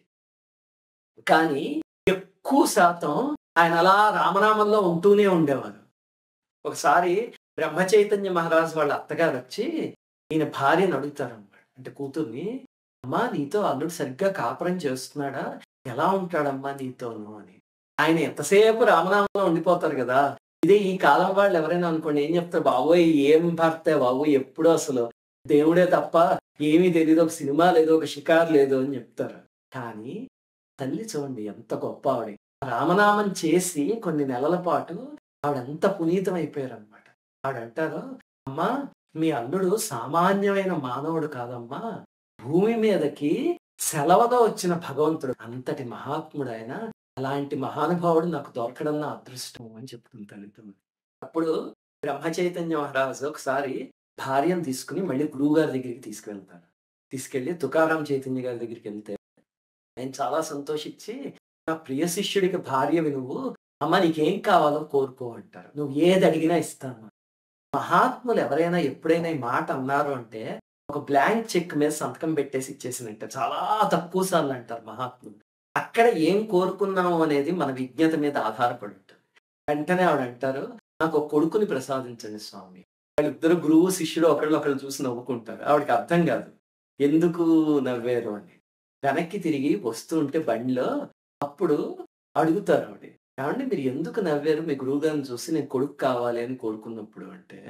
కానీ ఎక్కువ శాతం ఆయన అలా రామనామంలో ఉంటూనే ఉండేవారు. ఒకసారి బ్రహ్మ చైతన్య మహారాజ్ వాళ్ళ అత్తగారు వచ్చి ఈయన భార్యను అడుగుతారన్నమాట, అంటే కూతుర్ని, అమ్మా నీతో అల్లుడు సరిగ్గా కాపురం చేస్తున్నాడా, ఎలా ఉంటాడమ్మా నీతోను అని. ఆయన ఎంతసేపు రామనామంలో ఉండిపోతారు కదా. ఇదే ఈ కాలం వాళ్ళు ఎవరైనా అనుకోండి ఏం చెప్తారు, బాబోయ్ ఏం భర్తే బాబు, ఎప్పుడు అసలు దేవుడే తప్ప ఏమీ తెలియదు, ఒక సినిమా లేదు, ఒక షికారు లేదు అని చెప్తారు. కానీ తల్లి చూడండి ఎంత గొప్ప ఆవిడ. రామనామం చేసి కొన్ని నెలల పాటు ఆవిడంత పునీతం అయిపోయారు అనమాట. ఆవిడంటారు, అమ్మా మీ అల్లుడు సామాన్యమైన మానవుడు కాదమ్మా, భూమి మీదకి సెలవులో వచ్చిన భగవంతుడు, అంతటి మహాత్ముడు ఆయన, అలాంటి మహానుభావుడు నాకు దొరకడం నా అదృష్టం అని చెప్తుంటాను. అప్పుడు బ్రహ్మ చైతన్య మహారాజు ఒకసారి భార్యను తీసుకొని మళ్ళీ గురువుగారి దగ్గరికి తీసుకువెళ్తారు. తీసుకెళ్ళి తుకారాం చైతన్య గారి దగ్గరికెళ్తే ఆయన చాలా సంతోషించి, "నా ప్రియ శిష్యుడికి భార్యవి నువ్వు. అమ్మ నీకేం కావాలో కోరుకో" అంటారు. "నువ్వు ఏది అడిగినా ఇస్తాను." మహాత్ములు ఎవరైనా ఎప్పుడైనా ఈ మాట అన్నారు అంటే, ఒక బ్లాంక్ చెక్ మీద సంతకం పెట్టేసి ఇచ్చేసినట్టే. చాలా తక్కువ సార్లు అంటారు మహాత్ములు. అక్కడ ఏం కోరుకున్నాము అనేది మన విజ్ఞత మీద ఆధారపడి ఉంటుంది. వెంటనే ఆవిడంటారు, "నాకు ఒక కొడుకుని ప్రసాదించండి స్వామి." వాళ్ళిద్దరు గురువు, శిష్యుడు ఒకళ్ళనొకళ్ళు చూసి నవ్వుకుంటారు. ఆవిడకి అర్థం కాదు. ఎందుకు నవ్వారు అని. వెనక్కి తిరిగి వస్తూ ఉంటే బండిలో అప్పుడు అడుగుతారు ఆవిడ. "ఏవండీ మీరు ఎందుకు నవ్వారు? మీ గురువుగారిని చూసి నేను కొడుకు కావాలి అని కోరుకున్నప్పుడు" అంటే,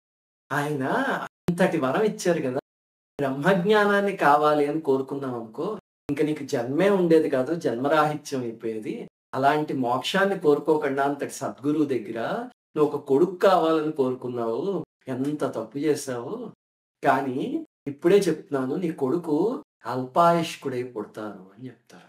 ఆయన అంతటి వరం ఇచ్చారు కదా! బ్రహ్మజ్ఞానాన్ని కావాలి అని కోరుకున్నావనుకో, ఇంక నీకు జన్మే ఉండేది కాదు. జన్మరాహిత్యం అయిపోయేది. అలాంటి మోక్షాన్ని కోరుకోకుండా అంతటి సద్గురువు దగ్గర నువ్వు ఒక కొడుకు కావాలని కోరుకున్నావు. ఎంత తప్పు చేశావు. కానీ ఇప్పుడే చెప్తున్నాను నీ కొడుకు అల్పాయుష్కుడై పుడతారు అని చెప్తారు.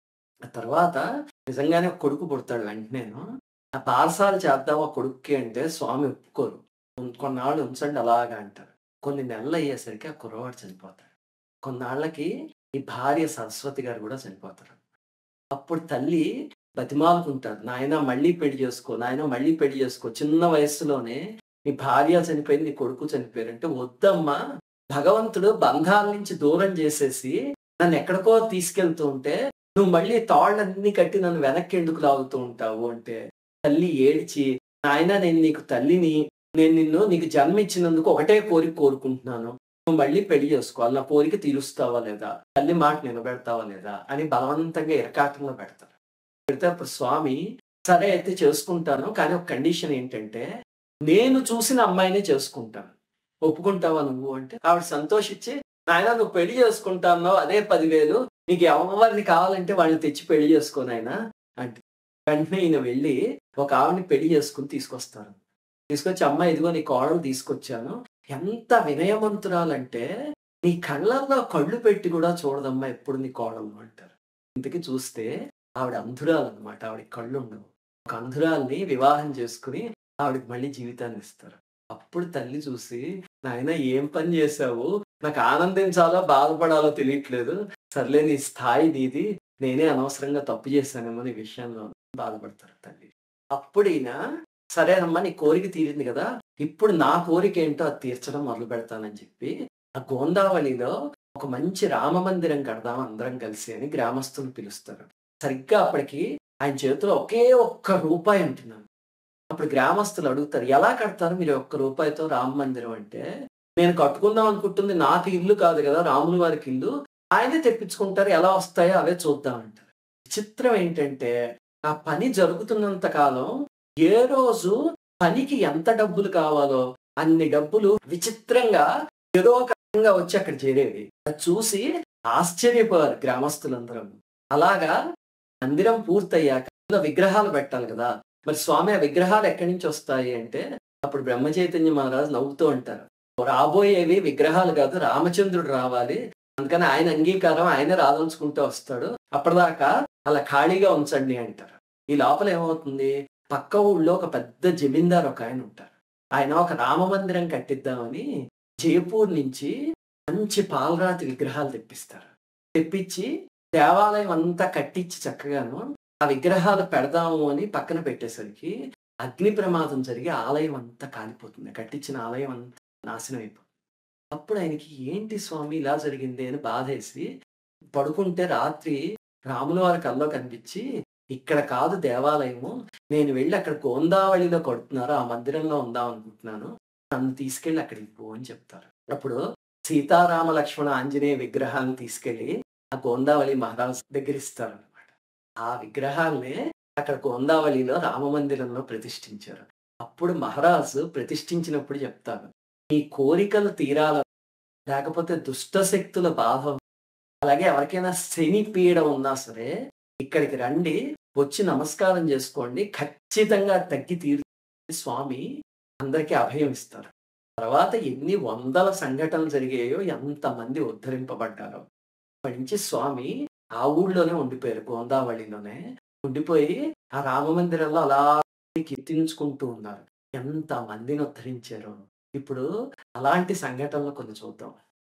ఆ తర్వాత నిజంగానే ఒక కొడుకు పుడతాడు వెంటనేను. ఆ బారసాలు చేద్దాం ఆ కొడుక్కి అంటే స్వామి ఒప్పుకోరు. కొన్నాళ్ళు ఉంచండి అలాగా అంటారు. కొన్ని నెలలయ్యేసరికి ఆ కుర్రవాడు చనిపోతాడు. కొన్నాళ్ళకి ఈ భార్య సరస్వతి గారు కూడా చనిపోతారు. అప్పుడు తల్లి బతిమాలుకుంటారు. "నాయనా మళ్ళీ పెళ్లి చేసుకో. నాయనా మళ్ళీ పెళ్లి చేసుకో. చిన్న వయస్సులోనే నీ భార్య చనిపోయింది. నీ కొడుకు చనిపోయారు" అంటే, "వద్దమ్మా భగవంతుడు బంధాల నుంచి దూరం చేసేసి నన్ను ఎక్కడికో తీసుకెళ్తూ ఉంటే నువ్వు మళ్ళీ తాళ్ళన్నీ కట్టి నన్ను వెనక్కి ఎందుకు లాగుతూ ఉంటావు" అంటే, తల్లి ఏడ్చి, "నాయనా నేను నీకు తల్లిని. నేను నిన్ను నీకు జన్మ ఇచ్చినందుకు ఒకటే కోరిక కోరుకుంటున్నాను. నువ్వు మళ్ళీ పెళ్లి చేసుకోవాలి. నా కోరిక తీరుస్తావా లేదా? తల్లి మాట నిలబెడతావా లేదా?" అని బలవంతంగా ఇరకాటంలో పెడతారు. పెడితే అప్పుడు స్వామి, "సరే అయితే చేసుకుంటాను. కానీ ఒక కండిషన్ ఏంటంటే, నేను చూసిన అమ్మాయినే చేసుకుంటాను. ఒప్పుకుంటావా నువ్వు?" అంటే ఆవిడ సంతోషించి, "నాయనా నువ్వు పెళ్లి చేసుకుంటా అన్నావు. అదే పది వేలు నీకు ఎవరిని కావాలంటే వాళ్ళని తెచ్చి పెళ్లి చేసుకో నాయనా" అంటే వెంటనే ఈయన వెళ్ళి ఒక ఆవిడని పెళ్లి చేసుకొని తీసుకొస్తారు. తీసుకొచ్చి, "అమ్మ ఇదిగో నీ కోడలు తీసుకొచ్చాను. ఎంత వినయవంతురాలంటే నీ కళ్ళల్లో కళ్ళు పెట్టి కూడా చూడదమ్మా ఎప్పుడు నీ కోడలు" అంటారు. ఇంతకి చూస్తే ఆవిడ అంధురాలన్నమాట. ఆవిడకి కళ్ళుండవు. ఒక అంధురాల్ని వివాహం చేసుకొని ఆవిడకి మళ్ళీ జీవితాన్ని ఇస్తారు. అప్పుడు తల్లి చూసి, "నాయనా ఏం పని చేశావు? నాకు ఆనందించాలో, బాధపడాలో తెలియట్లేదు. సర్లే నీ స్థాయి నీది. నేనే అనవసరంగా తప్పు చేశానేమో నీ విషయంలో" బాధపడతారు తల్లి. అప్పుడు ఈయన, "సరేనమ్మా నీ కోరిక తీరింది కదా! ఇప్పుడు నా కోరికేంటో అది తీర్చడం మొదలుపెడతానని" చెప్పి ఆ గోందావళిలో ఒక మంచి రామ మందిరం కడదాం అందరం కలిసి అని గ్రామస్తులను పిలుస్తారు. సరిగ్గా అప్పటికి ఆయన చేతిలో ఒకే ఒక్క రూపాయి ఉంటుందండి. అప్పుడు గ్రామస్తులు అడుగుతారు, "ఎలా కడతారు మీరు ఒక్క రూపాయితో రామ మందిరం" అంటే, "నేను కట్టుకుందాం అనుకుంటుంది నాకు ఇల్లు కాదు కదా! రాముల వారికి ఇల్లు. ఆయనే తెప్పించుకుంటారు. ఎలా వస్తాయో అవే చూద్దాం" అంటారు. విచిత్రం ఏంటంటే ఆ పని జరుగుతున్నంత కాలం ఏ రోజు పనికి ఎంత డబ్బులు కావాలో అన్ని డబ్బులు విచిత్రంగా ఏదో ఒక రకంగా వచ్చి అక్కడ చేరేవి. అది చూసి ఆశ్చర్యపోయారు గ్రామస్తులందరూ. అలాగా మందిరం పూర్తయ్యాక అందులో విగ్రహాలు పెట్టాలి కదా! మరి స్వామి ఆ విగ్రహాలు ఎక్కడి నుంచి వస్తాయి అంటే, అప్పుడు బ్రహ్మ చైతన్య మహారాజు నవ్వుతూ ఉంటారు. "రాబోయేవి విగ్రహాలు కాదు రామచంద్రుడు రావాలి. అందుకని ఆయన అంగీకారం ఆయనే రాదలుచుకుంటూ వస్తాడు. అప్పటిదాకా అలా ఖాళీగా ఉంచండి" అంటారు. ఈ లోపల ఏమవుతుంది, పక్క ఊళ్ళో ఒక పెద్ద జమీందారు ఒకాయన ఉంటారు. ఆయన ఒక రామ మందిరం కట్టిద్దామని జైపూర్ నుంచి మంచి పాలరాతి విగ్రహాలు తెప్పిస్తారు. తెప్పించి దేవాలయం అంతా కట్టించి చక్కగాను ఆ విగ్రహాలు పెడదాము అని పక్కన పెట్టేసరికి అగ్ని ప్రమాదం జరిగి ఆలయం అంతా కాలిపోతుంది. కట్టించిన ఆలయం అంతా నాశనం అయిపోతుంది. అప్పుడు ఆయనకి ఏంటి స్వామి ఇలా జరిగింది అని బాధేసి పడుకుంటే రాత్రి రాముల వారి కల్లో కనిపించి, "ఇక్కడ కాదు దేవాలయము. నేను వెళ్లి అక్కడ గోందావళిలో కడుతున్నారు. ఆ మందిరంలో ఉందాం అనుకుంటున్నాను. నన్ను తీసుకెళ్ళి అక్కడికి పో" అని చెప్తారు. అప్పుడు సీతారామ లక్ష్మణ ఆంజనేయ విగ్రహాన్ని తీసుకెళ్ళి ఆ గోందావళి మహారాజ్ దగ్గర ఇస్తారనమాట. ఆ విగ్రహాల్ని అక్కడ గోందావళిలో రామ మందిరంలో ప్రతిష్ఠించారు. అప్పుడు మహారాజు ప్రతిష్ఠించినప్పుడు చెప్తారు, "మీ కోరికలు తీరాల లేకపోతే దుష్ట శక్తుల బాధ, అలాగే ఎవరికైనా శని పీడ ఉన్నా సరే ఇక్కడికి రండి. వచ్చి నమస్కారం చేసుకోండి. ఖచ్చితంగా తగ్గి తీరుతుంది" స్వామి అందరికీ అభయం ఇస్తారు. తర్వాత ఎన్ని వందల సంఘటనలు జరిగాయో, ఎంతమంది ఉద్ధరింపబడ్డారో. అప్పటి నుంచి స్వామి ఆ ఊళ్ళోనే ఉండిపోయారు గోందావళిలోనే. ఉండిపోయి ఆ రామమందిరంలో అలా కీర్తించుకుంటూ ఉన్నారు. ఎంత మందిని ఉద్ధరించారో. ఇప్పుడు అలాంటి సంఘటనలు కొన్ని చూద్దాం.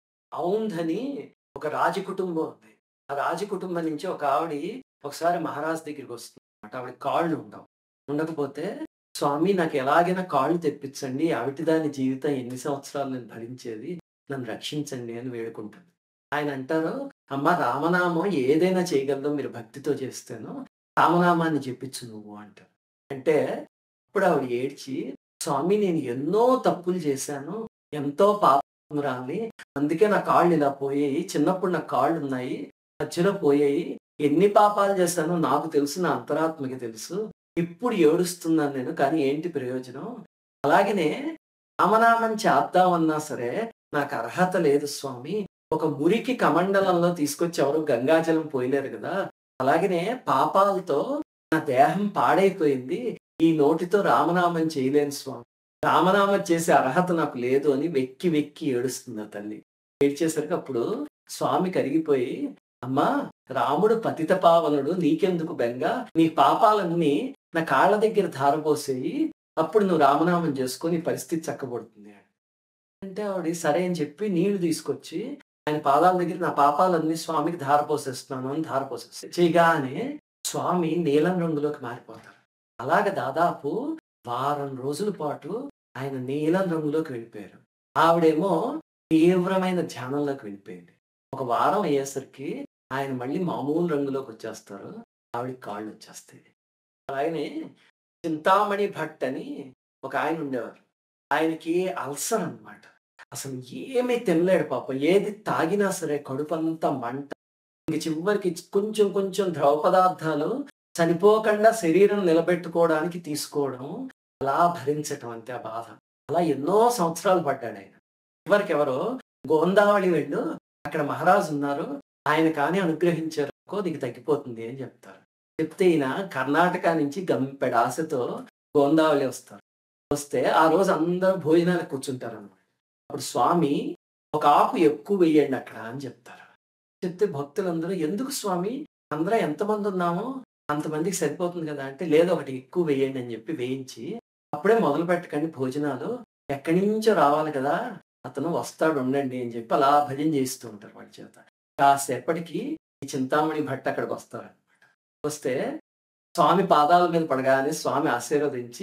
ఔంధ్ అని ఒక రాజకుటుంబం ఉంది. ఆ రాజకుటుంబం నుంచి ఒక ఆవిడి ఒకసారి మహారాజు దగ్గరికొస్తుందన్నమాట. ఆవిడకి కాళ్ళు ఉండవు. ఉండకపోతే, "స్వామి నాకు ఎలాగైనా కాళ్ళు తెప్పించండి. అవిటిదాని జీవితం ఎన్ని సంవత్సరాలు నేను భరించేది. నన్ను రక్షించండి" అని వేడుకుంటుంది. ఆయన అంటారు, "అమ్మా రామనామం ఏదైనా చేయగలదు మీరు భక్తితో చేస్తేను. రామనామాన్ని జపించు నువ్వు" అంటారు. అంటే అప్పుడు ఆవిడ ఏడ్చి, "స్వామి నేను ఎన్నో తప్పులు చేశాను. ఎంతో పాపాత్మురాలిని. అందుకే నా కాళ్ళు ఇలా పోయాయి. చిన్నప్పుడు నాకు కాళ్ళున్నాయి. మధ్యలో పోయాయి. ఎన్ని పాపాలు చేశానో నాకు తెలుసు. నా అంతరాత్మకి తెలుసు. ఇప్పుడు ఏడుస్తున్నాను నేను. కానీ ఏంటి ప్రయోజనం? అలాగనే రామనామం చేద్దామన్నా సరే నాకు అర్హత లేదు స్వామి. ఒక మురికి కమండలంలో తీసుకొచ్చి ఎవరు గంగాజలం పోయలేరు కదా! అలాగనే పాపాలతో నా దేహం పాడైపోయింది. ఈ నోటితో రామనామం చేయలేను స్వామి. రామనామం చేసే అర్హత నాకు లేదు" అని వెక్కి వెక్కి ఏడుస్తుంది ఆ తల్లి. ఏడ్చేసరికి అప్పుడు స్వామి కరిగిపోయి, "అమ్మా రాముడు పతిత పావనుడు. నీకెందుకు బెంగ? నీ పాపాలన్నీ నా కాళ్ళ దగ్గర ధారపోసేయి. అప్పుడు నువ్వు రామనామం చేసుకో. నీ పరిస్థితి చక్కబడుతుంది" అంటే ఆవిడ సరే అని చెప్పి నీళ్లు తీసుకొచ్చి ఆయన పాదాల దగ్గర నా పాపాలన్నీ స్వామికి ధారపోసేస్తున్నాను అని ధారపోసేస్తాయి. చేయగానే స్వామి నీలం రంగులోకి మారిపోతారు. అలాగ దాదాపు వారం రోజుల పాటు ఆయన నీలం రంగులోకి వెళ్ళిపోయారు. ఆవిడేమో తీవ్రమైన ధ్యానంలోకి వెళ్ళిపోయింది. ఒక వారం అయ్యేసరికి ఆయన మళ్ళీ మామూలు రంగులోకి వచ్చేస్తారు. ఆవిడకి కాళ్ళు వచ్చేస్తాయి. అలాగనే చింతామణి భట్ అని ఒక ఆయన ఉండేవారు. ఆయనకి అల్సర్ అన్నమాట. అసలు ఏమీ తినలేడు పాపం. ఏది తాగినా సరే కడుపంతా మంట. ఇంక చివరికి కొంచెం కొంచెం ద్రవ పదార్థాలు చనిపోకుండా శరీరం నిలబెట్టుకోవడానికి తీసుకోవడం, అలా భరించటం అంతే ఆ బాధ. అలా ఎన్నో సంవత్సరాలు పడ్డాడాయన. చివరికెవరో గోందావళి వెళ్ళు, అక్కడ మహారాజు ఉన్నారు. ఆయన కానీ అనుగ్రహించారనుకో నీకు తగ్గిపోతుంది అని చెప్తారు. చెప్తే ఈయన కర్ణాటక నుంచి గంపెడు ఆశతో గోందావళి వస్తారు. వస్తే ఆ రోజు అందరూ భోజనానికి కూర్చుంటారన్నమాట. అప్పుడు స్వామి "ఒక ఆకు ఎక్కువ వెయ్యండి అక్కడ" అని చెప్తారు. చెప్తే భక్తులందరూ "ఎందుకు స్వామి? అందరం ఎంతమంది ఉన్నామో అంతమందికి సరిపోతుంది కదా" అంటే, "లేదు ఒకటి ఎక్కువ వేయండి" అని చెప్పి వేయించి, "అప్పుడే మొదలు పెట్టకండి భోజనాలు. ఎక్కడి నుంచో రావాలి కదా! అతను వస్తాడు ఉండండి" అని చెప్పి అలా భజన చేయిస్తూ ఉంటారు వాడి చేత. కాసేపటికి ఈ చింతామణి భట్ అక్కడికొస్తారన్నమాట. వస్తే స్వామి పాదాల మీద పడగానే స్వామి ఆశీర్వదించి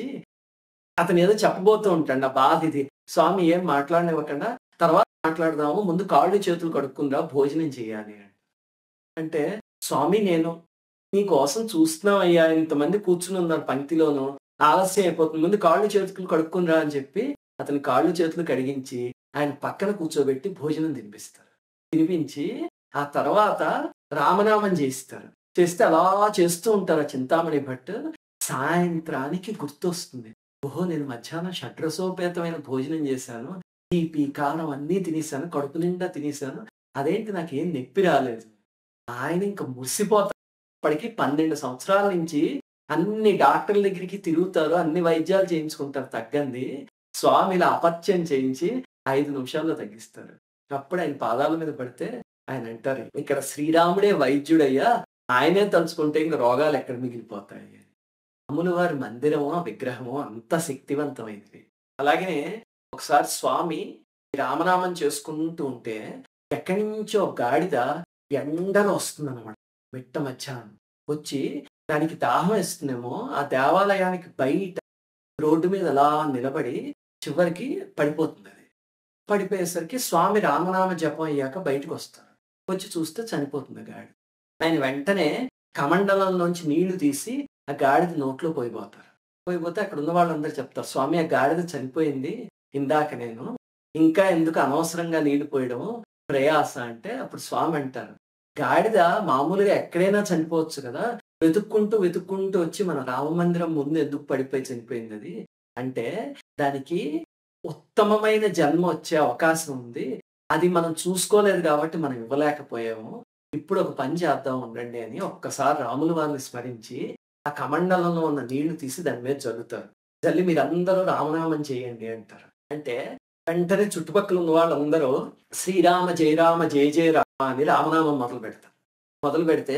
అతనేదో చెప్పబోతూ ఉంటాడు. నా బాధ ఇది. స్వామి ఏం మాట్లాడనివ్వకుండా, "తర్వాత మాట్లాడదాము. ముందు కాళ్ళు చేతులు కడుక్కుందా భోజనం చేయాలి" అని. అంటే, "స్వామి నేను నీ కోసం చూస్తున్నామయ్యా. ఇంతమంది కూర్చుని ఉన్నారు పంక్తిలోను. ఆలస్యం అయిపోతుంది. ముందు కాళ్ళు చేతులు కడుక్కుని రా" అని చెప్పి అతని కాళ్ళు చేతులు కడిగించి ఆయన పక్కన కూర్చోబెట్టి భోజనం తినిపిస్తారు. తినిపించి ఆ తర్వాత రామనామం చేయిస్తారు. చేస్తే అలా చేస్తూ ఉంటారు ఆ చింతామణి భట్. సాయంత్రానికి గుర్తొస్తుంది. ఓహో! నేను మధ్యాహ్నం షడ్రసోపేతమైన భోజనం చేశాను. తీపి, కారం అన్నీ తినేసాను. కడుపు నిండా తినేసాను. అదేంటి నాకేం నొప్పి రాలేదు. ఆయన ఇంక మురిసిపోతారు. అప్పటికి పన్నెండు సంవత్సరాల నుంచి అన్ని డాక్టర్ల దగ్గరికి తిరుగుతారు. అన్ని వైద్యాలు చేయించుకుంటారు తగ్గంది. స్వామి ఇలా అపత్యం చేయించి ఐదు నిమిషాల్లో తగ్గిస్తారు. అప్పుడు ఆయన పాదాల మీద పడితే ఆయన అంటారు, "ఇక్కడ శ్రీరాముడే వైద్యుడయ్యా. ఆయనే తలుచుకుంటే ఇంక రోగాలు ఎక్కడ మిగిలిపోతాయి" అని. రాముల వారి మందిరమో, విగ్రహమో అంత శక్తివంతమైనది. అలాగనే ఒకసారి స్వామి రామనామం చేసుకుంటూ ఉంటే ఎక్కడి నుంచో గాడిద ఎండలో వస్తుందన్నమాట. మిట్ట మధ్యాహ్నం వచ్చి దానికి దాహం వేస్తుందేమో ఆ దేవాలయానికి బయట రోడ్డు మీద అలా నిలబడి చివరికి పడిపోతుందది. పడిపోయేసరికి స్వామి రామనామ జపం అయ్యాక బయటకొస్తారు. వచ్చి చూస్తే చనిపోతుంది ఆ గాడిద. ఆయన వెంటనే కమండలంలోంచి నీళ్లు తీసి ఆ గాడిద నోట్లో పోయిపోతారు. పోయిపోతే అక్కడున్న వాళ్ళందరూ చెప్తారు, "స్వామి ఆ గాడిద చనిపోయింది ఇందాక నేను. ఇంకా ఎందుకు అనవసరంగా నీళ్లు పోయడము ప్రయాస" అంటే అప్పుడు స్వామి అంటారు, "గాడిద మామూలుగా ఎక్కడైనా చనిపోవచ్చు కదా! వెతుక్కుంటూ, వెతుక్కుంటూ వచ్చి మన రామమందిరం ముందు ఎందుకు పడిపోయి చనిపోయిందది? అంటే దానికి ఉత్తమమైన జన్మ వచ్చే అవకాశం ఉంది. అది మనం చూసుకోలేదు కాబట్టి మనం ఇవ్వలేకపోయాము. ఇప్పుడు ఒక పని చేద్దాం ఉండండి" అని ఒక్కసారి రాముల వారిని స్మరించి ఆ కమండలంలో ఉన్న నీళ్లు తీసి దాని మీద జల్లుతారు. జల్లి "మీరందరూ రామనామం చేయండి" అంటారు. అంటే వెంటనే చుట్టుపక్కల ఉన్న వాళ్ళందరూ "శ్రీరామ జయ రామ జయ జయ రామ" అని రామనామం మొదలుపెడతారు. మొదలుపెడితే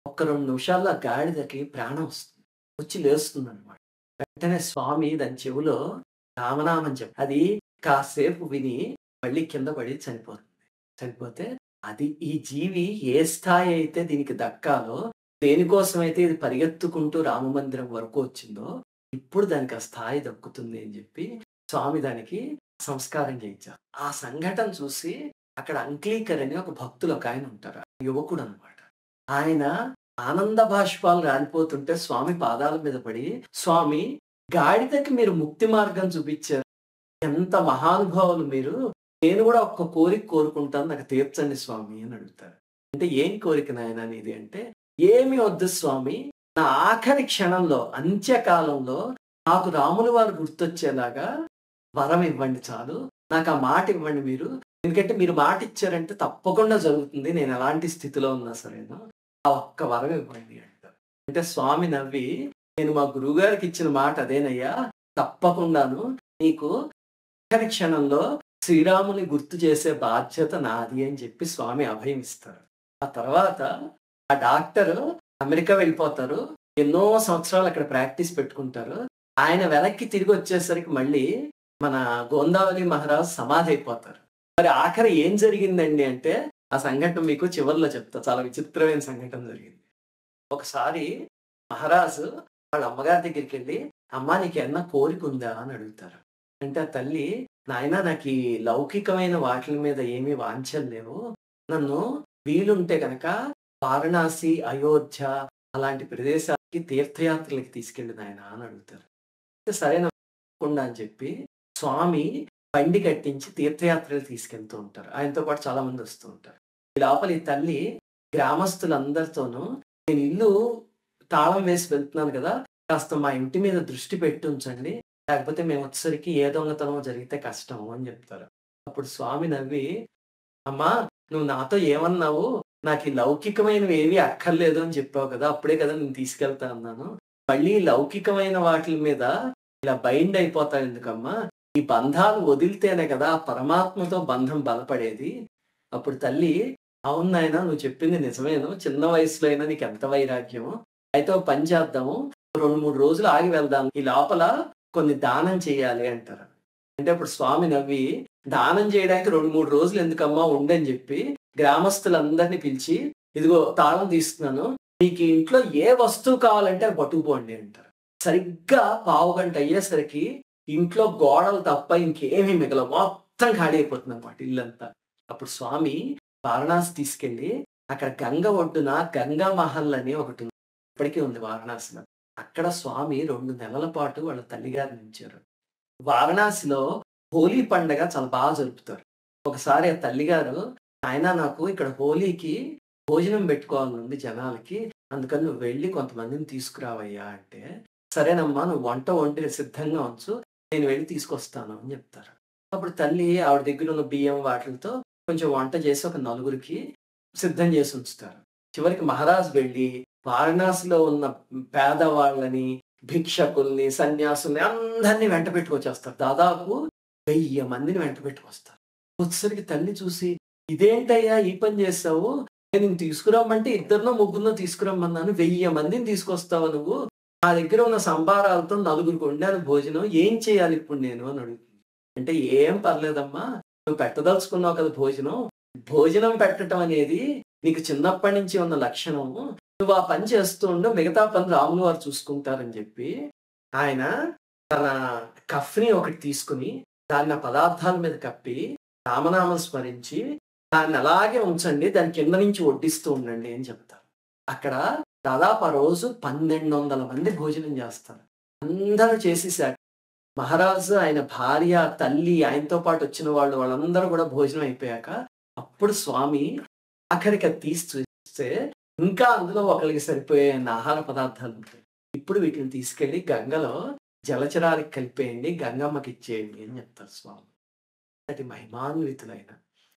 ఒక్క రెండు నిమిషాల్లో ఆ గాడిదకి ప్రాణం వస్తుంది. వచ్చి లేస్తుందనమాట. వెంటనే స్వామి దాని చెవిలో రామనామం చెప్పి అది కాసేపు విని మళ్ళీ కింద పడి చనిపోతుంది. చనిపోతే అది ఈ జీవి ఏ స్థాయి అయితే దీనికి దక్కాలో, దేనికోసమైతే ఇది పరిగెత్తుకుంటూ రామమందిరం వరకు వచ్చిందో, ఇప్పుడు దానికి ఆ స్థాయి దక్కుతుంది అని చెప్పి స్వామి దానికి సంస్కారం చేయించారు. ఆ సంఘటన చూసి అక్కడ అంక్లీకర్ అని ఒక భక్తులు ఒకాయన ఉంటారు. యువకుడనమాట. ఆయన ఆనంద బాష్పాలు రాలిపోతుంటే స్వామి పాదాల మీద పడి, "స్వామి, గాడిదకి మీరు ముక్తి మార్గం చూపిచ్చారు. ఎంత మహానుభావులు మీరు. నేను గూడా ఒక్క కోరిక కోరుకుంటాను. నాకు తీర్చండి స్వామి" అని అడుగుతారు. అంటే, "ఏం కోరిక నాయనా నీది" అంటే, "ఏమి వద్దు స్వామి. నా ఆఖరి క్షణంలో, అంత్యకాలంలో నాకు రాముల వారు గుర్తొచ్చేలాగా వరం ఇవ్వండి చాలు. నాకు ఆ మాట ఇవ్వండి మీరు. ఎందుకంటే మీరు మాట ఇచ్చారంటే తప్పకుండా జరుగుతుంది. నేను ఎలాంటి స్థితిలో ఉన్నా సరేను. ఆ ఒక్క వరం ఇవ్వండి" అంటారు. అంటే స్వామి నవ్వి, "నేను మా గురువుగారికి ఇచ్చిన మాట అదేనయ్యా. తప్పకుండాను నీకు ఆఖరి క్షణంలో శ్రీరాముని గుర్తు చేసే బాధ్యత నాది" అని చెప్పి స్వామి అభయం ఇస్తారు. ఆ తర్వాత ఆ డాక్టరు అమెరికా వెళ్ళిపోతారు. ఎన్నో సంవత్సరాలు అక్కడ ప్రాక్టీస్ పెట్టుకుంటారు. ఆయన వెనక్కి తిరిగి వచ్చేసరికి మళ్ళీ మన గోందావలి మహారాజ్ సమాధి అయిపోతారు. మరి ఆఖరి ఏం జరిగిందండి అంటే, ఆ సంఘటన మీకు చివర్లో చెప్తా. చాలా విచిత్రమైన సంఘటన జరిగింది. ఒకసారి మహారాజు వాళ్ళ అమ్మగారి దగ్గరికెళ్ళి, "అమ్మా, నీకేమన్నా కోరికుందా" అని అడుగుతారు. అంటే ఆ తల్లి, "నాయనా, నాకీ లౌకికమైన వాటిల మీద ఏమీ వాంఛలు లేవు. నన్ను వీలుంటే గనక వారణాసి, అయోధ్య అలాంటి ప్రదేశాలకి తీర్థయాత్రలకి తీసుకెళ్ళు నాయనా" అని అడుగుతారు. అంటే సరేనమ్మా అని చెప్పి స్వామి బండి కట్టించి తీర్థయాత్రలు తీసుకెళ్తూ ఉంటారు. ఆయనతో పాటు చాలా మంది వస్తూ ఉంటారు. ఈ లోపల ఈ తల్లి గ్రామస్తులందరితోనూ, "నేను ఇల్లు తాళం వేసి వెళ్తున్నాను కదా! కాస్త మా ఇంటి మీద దృష్టి పెట్టి ఉంచండి. లేకపోతే మేము వచ్చేసరికి ఏ దొంగతనం జరిగితే కష్టం" అని చెప్తారు. అప్పుడు స్వామి నవ్వి, "అమ్మా, నువ్వు నాతో ఏమన్నావు? నాకీ లౌకికమైనవి ఏవి అక్కర్లేదు అని చెప్పావు కదా! అప్పుడే కదా నేను తీసుకెళ్తా అన్నాను. మళ్ళీ లౌకికమైన వాటిల మీద ఇలా బైండ్ అయిపోతావు ఎందుకమ్మా? ఈ బంధాలు వదిలితేనే కదా ఆ పరమాత్మతో బంధం బలపడేది." అప్పుడు తల్లి, "అవును నాయనా, నువ్వు చెప్పింది నిజమేను. చిన్న వయసులో అయినా నీకెంత వైరాగ్యమో. అయితే ఓ పని చేద్దాము. రెండు, మూడు రోజులు ఆగి వెళ్దాం. ఈ లోపల కొన్ని దానం చేయాలి" అంటారు. అంటే అప్పుడు స్వామి నవ్వి, "దానం చేయడానికి రెండు, మూడు రోజులు ఎందుకమ్మా, ఉండని" చెప్పి గ్రామస్తులందరిని పిలిచి, "ఇదిగో తాళం తీస్తున్నాను. మీకు ఇంట్లో ఏ వస్తువు కావాలంటే అది పట్టుకుపోండి" అంటారు. సరిగ్గా పావుగంట అయ్యేసరికి ఇంట్లో గోడలు తప్ప ఇంకేమీ మిగలవు. మొత్తం ఖాళీ అయిపోతుందన్నమాట ఇల్లంతా. అప్పుడు స్వామి వారణాసి తీసుకెళ్ళి అక్కడ గంగ ఒడ్డున గంగా మహల్ అని ఒకటుంది. ఇప్పటికీ ఉంది వారణాసిలో. అక్కడ స్వామి రెండు నెలల పాటు వాళ్ళ తల్లిగారిని ఉంచారు. వారణాసిలో హోలీ పండగ చాలా బాగా జరుపుతారు. ఒకసారి ఆ తల్లిగారు, "నాయనా, నాకు ఇక్కడ హోలీకి భోజనం పెట్టుకోవాలనుంది జనాలకి. అందుకని నువ్వు వెళ్లి కొంతమందిని తీసుకురావయ్యా" అంటే, "సరేనమ్మా, నువ్వు వంట వండి సిద్ధంగా ఉంచు. నేను వెళ్లి తీసుకొస్తాను" అని చెప్తారు. అప్పుడు తల్లి ఆవిడ దగ్గరున్న బియ్యం వాటిలతో కొంచెం వంట చేసి ఒక నలుగురికి సిద్ధం చేసి ఉంచుతారు. చివరికి మహారాజు వెళ్లి వారణాసిలో ఉన్న పేదవాళ్ళని, భిక్షకుల్ని, సన్యాసుల్ని అందరిని వెంట పెట్టుకొచ్చేస్తారు. దాదాపు వెయ్యి మందిని వెంట పెట్టుకొస్తారు. వచ్చేసరికి తల్లి చూసి, "ఇదేంటయ్యా ఈ పని చేసావు? నేను నిన్ను తీసుకురమ్మంటే ఇద్దరినో ముగ్గురినో తీసుకురమ్మన్నాను. వెయ్యి మందిని తీసుకొస్తావా నువ్వు? నా దగ్గర ఉన్న సంబారాలతో నలుగురికి వండాను భోజనం. ఏం చేయాలి ఇప్పుడు నేను" అని అడుగుతుంది. అంటే, "ఏం పర్లేదమ్మా. నువ్వు పెట్టదలుచుకున్నావు కదా భోజనం. భోజనం పెట్టటం అనేది నీకు చిన్నప్పటి నుంచి ఉన్న లక్షణము. నువ్వు ఆ పని చేస్తూ ఉండు. మిగతా పని రాములు వారు చూసుకుంటారని" చెప్పి ఆయన తన కఫ్ని ఒకటి తీసుకొని దాన్ని ఆ పదార్థాల మీద కప్పి రామనామం స్మరించి, "దాన్ని అలాగే ఉంచండి. దాని కింద నుంచి వడ్డిస్తూ ఉండండి" అని చెప్తారు. అక్కడ దాదాపు ఆ రోజు పన్నెండు వందల మంది భోజనం చేస్తారు. అందరూ చేసేసాక మహారాజు, ఆయన భార్య, తల్లి, ఆయనతో పాటు వచ్చిన వాళ్ళు వాళ్ళందరూ కూడా భోజనం అయిపోయాక అప్పుడు స్వామి ఆఖరికి అది తీసి చూస్తే ఇంకా అందులో ఒకళ్ళకి సరిపోయే ఆహార పదార్థాలు ఉంటాయి. "ఇప్పుడు వీటిని తీసుకెళ్ళి గంగలో జలచరాలకు కలిపేయండి. గంగమ్మకి ఇచ్చేయండి" అని చెప్తారు స్వామి. అంతటి మహిమాన్వితులైన.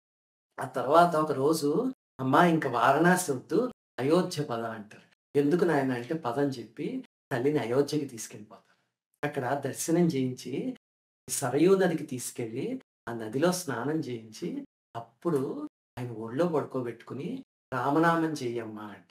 ఆ తర్వాత ఒక రోజు, "అమ్మా, ఇంక వారణాసి వద్దు, అయోధ్య పద" అంటారు. "ఎందుకు నాయనా" అంటే, "పదని" చెప్పి తల్లిని అయోధ్యకి తీసుకెళ్ళిపోతారు. అక్కడ దర్శనం చేయించి సరయూ నదికి తీసుకెళ్ళి ఆ నదిలో స్నానం చేయించి అప్పుడు ఆయన ఒళ్ళో పడుకోబెట్టుకొని, "రామనామం చెయ్యమ్మా" అంటారు.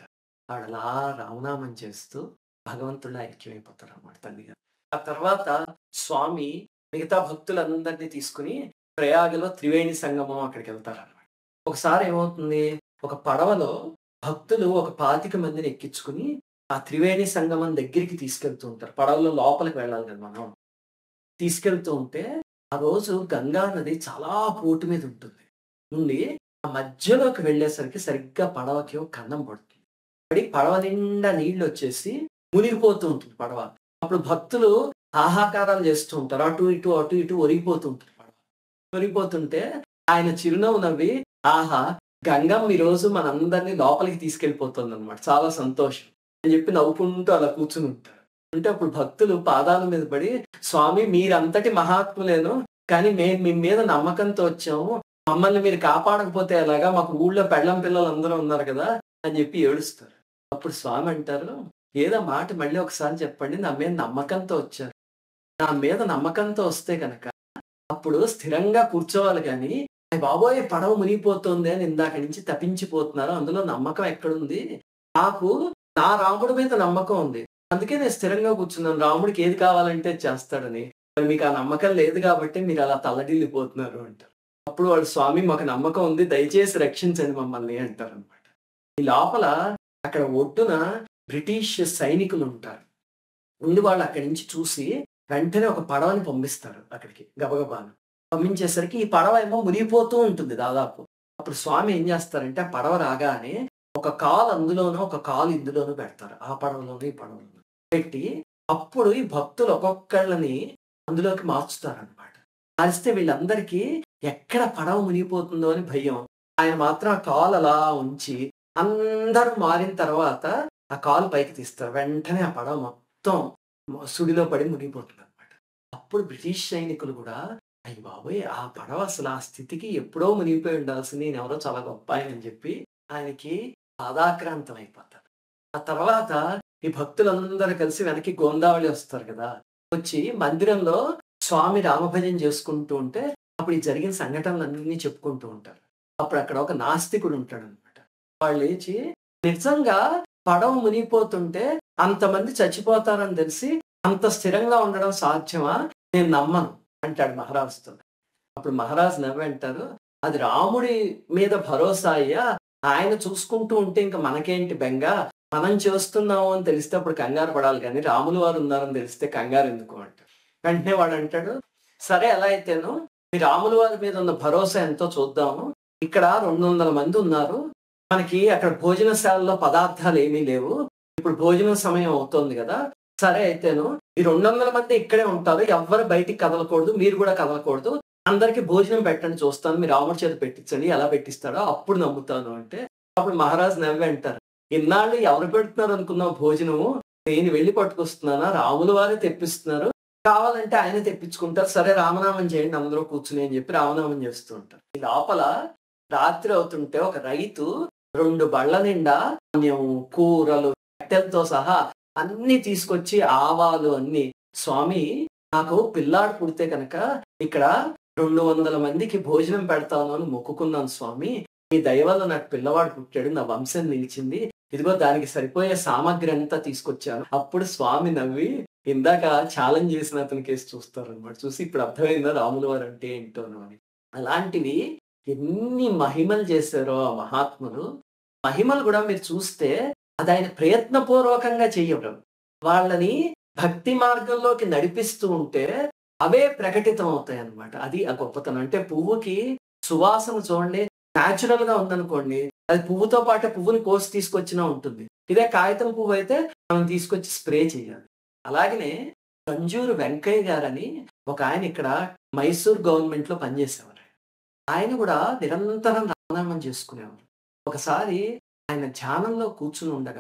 ఆడలా రామనామం చేస్తూ భగవంతుడిలో ఐక్యమైపోతారనమాట తల్లిగారు. ఆ తర్వాత స్వామి మిగతా భక్తులందరిని తీసుకొని ప్రయాగలో త్రివేణి సంగమం అక్కడికెళ్తారనమాట. ఒకసారి ఏమవుతుంది, ఒక పడవలో భక్తులు ఒక ఇరవై ఐదు మందిని ఎక్కించుకొని ఆ త్రివేణి సంగమం దగ్గరికి తీసుకెళ్తూ ఉంటారు. పడవలో లోపలికి వెళ్ళాలి కదా మనం. తీసుకెళ్తూ ఉంటే ఆ రోజు గంగా నది చాలా పోటు మీద ఉంటుంది. ఉండి ఆ మధ్యలోకి వెళ్ళేసరికి సరిగ్గా పడవకి ఒక కన్నం పడుతుంది. పడి పడవ నిండా నీళ్లొచ్చేసి మునిగిపోతూ ఉంటుంది పడవ. అప్పుడు భక్తులు ఆహాకారాలు చేస్తూ ఉంటారు. అటు ఇటు, అటు ఇటు ఒరిగిపోతూ ఉంటుంది పడవ. ఒరిగిపోతుంటే ఆయన చిరునవ్వు నవ్వి, ఆహా! గంగమ్మ ఈరోజు మనందరిని లోపలికి తీసుకెళ్ళిపోతుందనమాట. చాలా సంతోషం అని చెప్పి నవ్వుకుంటూ అలా కూర్చుని ఉంటారు. అంటే అప్పుడు భక్తులు పాదాల మీద పడి, స్వామి మీరంతటి మహాత్ములేను, కానీ మేము మీ మీద నమ్మకంతో వచ్చాము. మమ్మల్ని మీరు కాపాడకపోతే ఎలాగా? మాకు ఊళ్ళో పెళ్ళాం పిల్లలు అందరూ ఉన్నారు కదా! అని చెప్పి ఏడుస్తారు. అప్పుడు స్వామి అంటారు, ఏదో మాట మళ్ళీ ఒకసారి చెప్పండి. నా మీద నమ్మకంతో వచ్చారు. నా మీద నమ్మకంతో వస్తే గనక అప్పుడు స్థిరంగా కూర్చోవాలి గానీ, అయ్ బాబోయ్! పడవ మునిగిపోతుంది అని ఇందాక నుంచి తపించిపోతున్నారు. అందులో నమ్మకం ఎక్కడుంది? నాకు నా రాముడి మీద నమ్మకం ఉంది. అందుకే నేను స్థిరంగా కూర్చున్నాను. రాముడికి ఏది కావాలంటే అది చేస్తాడని. మరి మీకు ఆ నమ్మకం లేదు కాబట్టి మీరు అలా తల్లడిల్లిపోతున్నారు అంటారు. అప్పుడు వాడు, స్వామి మాకు నమ్మకం ఉంది. దయచేసి రక్షించండి మమ్మల్ని అంటారనమాట. ఈ లోపల అక్కడ ఒడ్డున బ్రిటిష్ సైనికులుంటారు. ఉండి వాళ్ళు అక్కడి నుంచి చూసి వెంటనే ఒక పడవని పంపిస్తారు అక్కడికి గబగబాను. పంపించేసరికి ఈ పడవ ఏమో మునిగిపోతూ ఉంటుంది దాదాపు. అప్పుడు స్వామి ఏం చేస్తారంటే ఆ పడవ రాగానే ఒక కాలు అందులోనూ, ఒక కాలు ఇందులోనూ పెడతారు. ఆ పడవలోను, ఈ పడవలోను పెట్టి అప్పుడు ఈ భక్తులు ఒక్కొక్కళ్ళని అందులోకి మార్చుతారనమాట. మారిస్తే వీళ్ళందరికీ ఎక్కడ పడవ మునిగిపోతుందో అని భయం. ఆయన మాత్రం ఆ కాలు అలా ఉంచి అందరూ మారిన తర్వాత ఆ కాలు పైకి తీస్తారు. వెంటనే ఆ పడవ మొత్తం సుడిలో పడి మునిగిపోతుందనమాట. అప్పుడు బ్రిటిష్ సైనికులు కూడా, అయ్య బాబోయ్! ఆ పడవ అసలు ఆ స్థితికి ఎప్పుడో మునిగిపోయి ఉండాల్సింది. ఈయనెవరో చాలా గొప్ప ఆయనని చెప్పి ఆయనకి బాధాక్రాంతం అయిపోతారు. ఆ తర్వాత ఈ భక్తులందరూ కలిసి వెనక్కి గోందావళి వస్తారు కదా! వచ్చి మందిరంలో స్వామి రామభజన చేసుకుంటూ ఉంటే అప్పుడు ఈ జరిగిన సంఘటనలన్నీ చెప్పుకుంటూ ఉంటారు. అప్పుడు అక్కడ ఒక నాస్తికుడు ఉంటాడనమాట. వాడు లేచి, నిజంగా పడవ మునిగిపోతుంటే అంతమంది చచ్చిపోతారని తెలిసి అంత స్థిరంగా ఉండడం సాధ్యమా? నేను నమ్మను అంటాడు మహారాజుతో. అప్పుడు మహారాజు నవ్వి అంటారు, అది రాముడి మీద భరోసా అయ్యా. ఆయన చూసుకుంటూ ఉంటే ఇంక మనకేంటి బెంగ? మనం చేస్తున్నాము అని తెలిస్తే అప్పుడు కంగారు పడాలి గానీ, రాములు వారు ఉన్నారని తెలిస్తే కంగారు ఎందుకు అంటాడు. వెంటనే వాడు అంటాడు, సరే ఎలా అయితేను మీ రాముల వారి మీద ఉన్న భరోసా ఎంతో చూద్దాము. ఇక్కడ రెండు వందల మంది ఉన్నారు. మనకి అక్కడ భోజనశాలలో పదార్థాలు ఏమీ లేవు. ఇప్పుడు భోజనం సమయం అవుతోంది కదా! సరే అయితేను ఈ రెండు వందల మంది ఇక్కడే ఉంటారు. ఎవ్వరు బయటికి కదలకూడదు. మీరు కూడా కదలకూడదు. అందరికి భోజనం పెట్టండి చూస్తాను. మీ రాముడి చేత పెట్టించండి. ఎలా పెట్టిస్తాడో అప్పుడు నమ్ముతాను అంటే, అప్పుడు మహారాజు నవ్వి అంటారు, ఇన్నాళ్ళు ఎవరు పెడుతున్నారు అనుకున్నావు భోజనము? నేను వెళ్లి పట్టుకొస్తున్నానా? రాముల వారే తెప్పిస్తున్నారు. కావాలంటే ఆయనే తెప్పించుకుంటారు. సరే రామనామం చేయండి అందరూ కూర్చుని అని చెప్పి రామనామం చేస్తూ ఉంటారు. ఈ లోపల రాత్రి అవుతుంటే ఒక రైతు రెండు బళ్ళ నిండా ధాన్యం, కూరలు, కట్టెలతో సహా అన్ని తీసుకొచ్చి ఆవాలు అన్ని, స్వామి నాకు పిల్లాడు పుడితే కనుక ఇక్కడ రెండు వందల మందికి భోజనం పెడతాను అని మొక్కుకున్నాను స్వామి. మీ దయ వల్ల నాకు పిల్లవాడు పుట్టాడు. నా వంశం నిలిచింది. ఇదిగో దానికి సరిపోయే సామాగ్రి అంతా తీసుకొచ్చాను. అప్పుడు స్వామి నవ్వి ఇందాక ఛాలెంజ్ చేసిన అతని కేసు చూస్తారనమాట. చూసి ఇప్పుడు అర్థమైందా రాముల వారు అంటే ఏంటోను అని. అలాంటివి ఎన్ని మహిమలు చేశారో ఆ మహాత్ములు. మహిమలు కూడా మీరు చూస్తే అది ఆయన ప్రయత్నపూర్వకంగా చెయ్యడం. వాళ్ళని భక్తి మార్గంలోకి నడిపిస్తూ ఉంటే అవే ప్రకటితం అవుతాయన్నమాట. అది ఆ గొప్పతనం. అంటే పువ్వుకి సువాసన చూడండి, న్యాచురల్ గా ఉందనుకోండి, అది పువ్వుతో పాటు పువ్వుని కోసి తీసుకొచ్చినా ఉంటుంది. ఇదే కాగితం పువ్వు అయితే మనం తీసుకొచ్చి స్ప్రే చేయాలి. అలాగనే కంజూరు వెంకయ్య గారని ఒక ఆయన ఇక్కడ మైసూర్ గవర్నమెంట్ లో పనిచేసేవారు. ఆయన కూడా నిరంతరం రామనామం చేసుకునేవారు. ఒకసారి ఆయన ధ్యానంలో కూర్చుని ఉండగా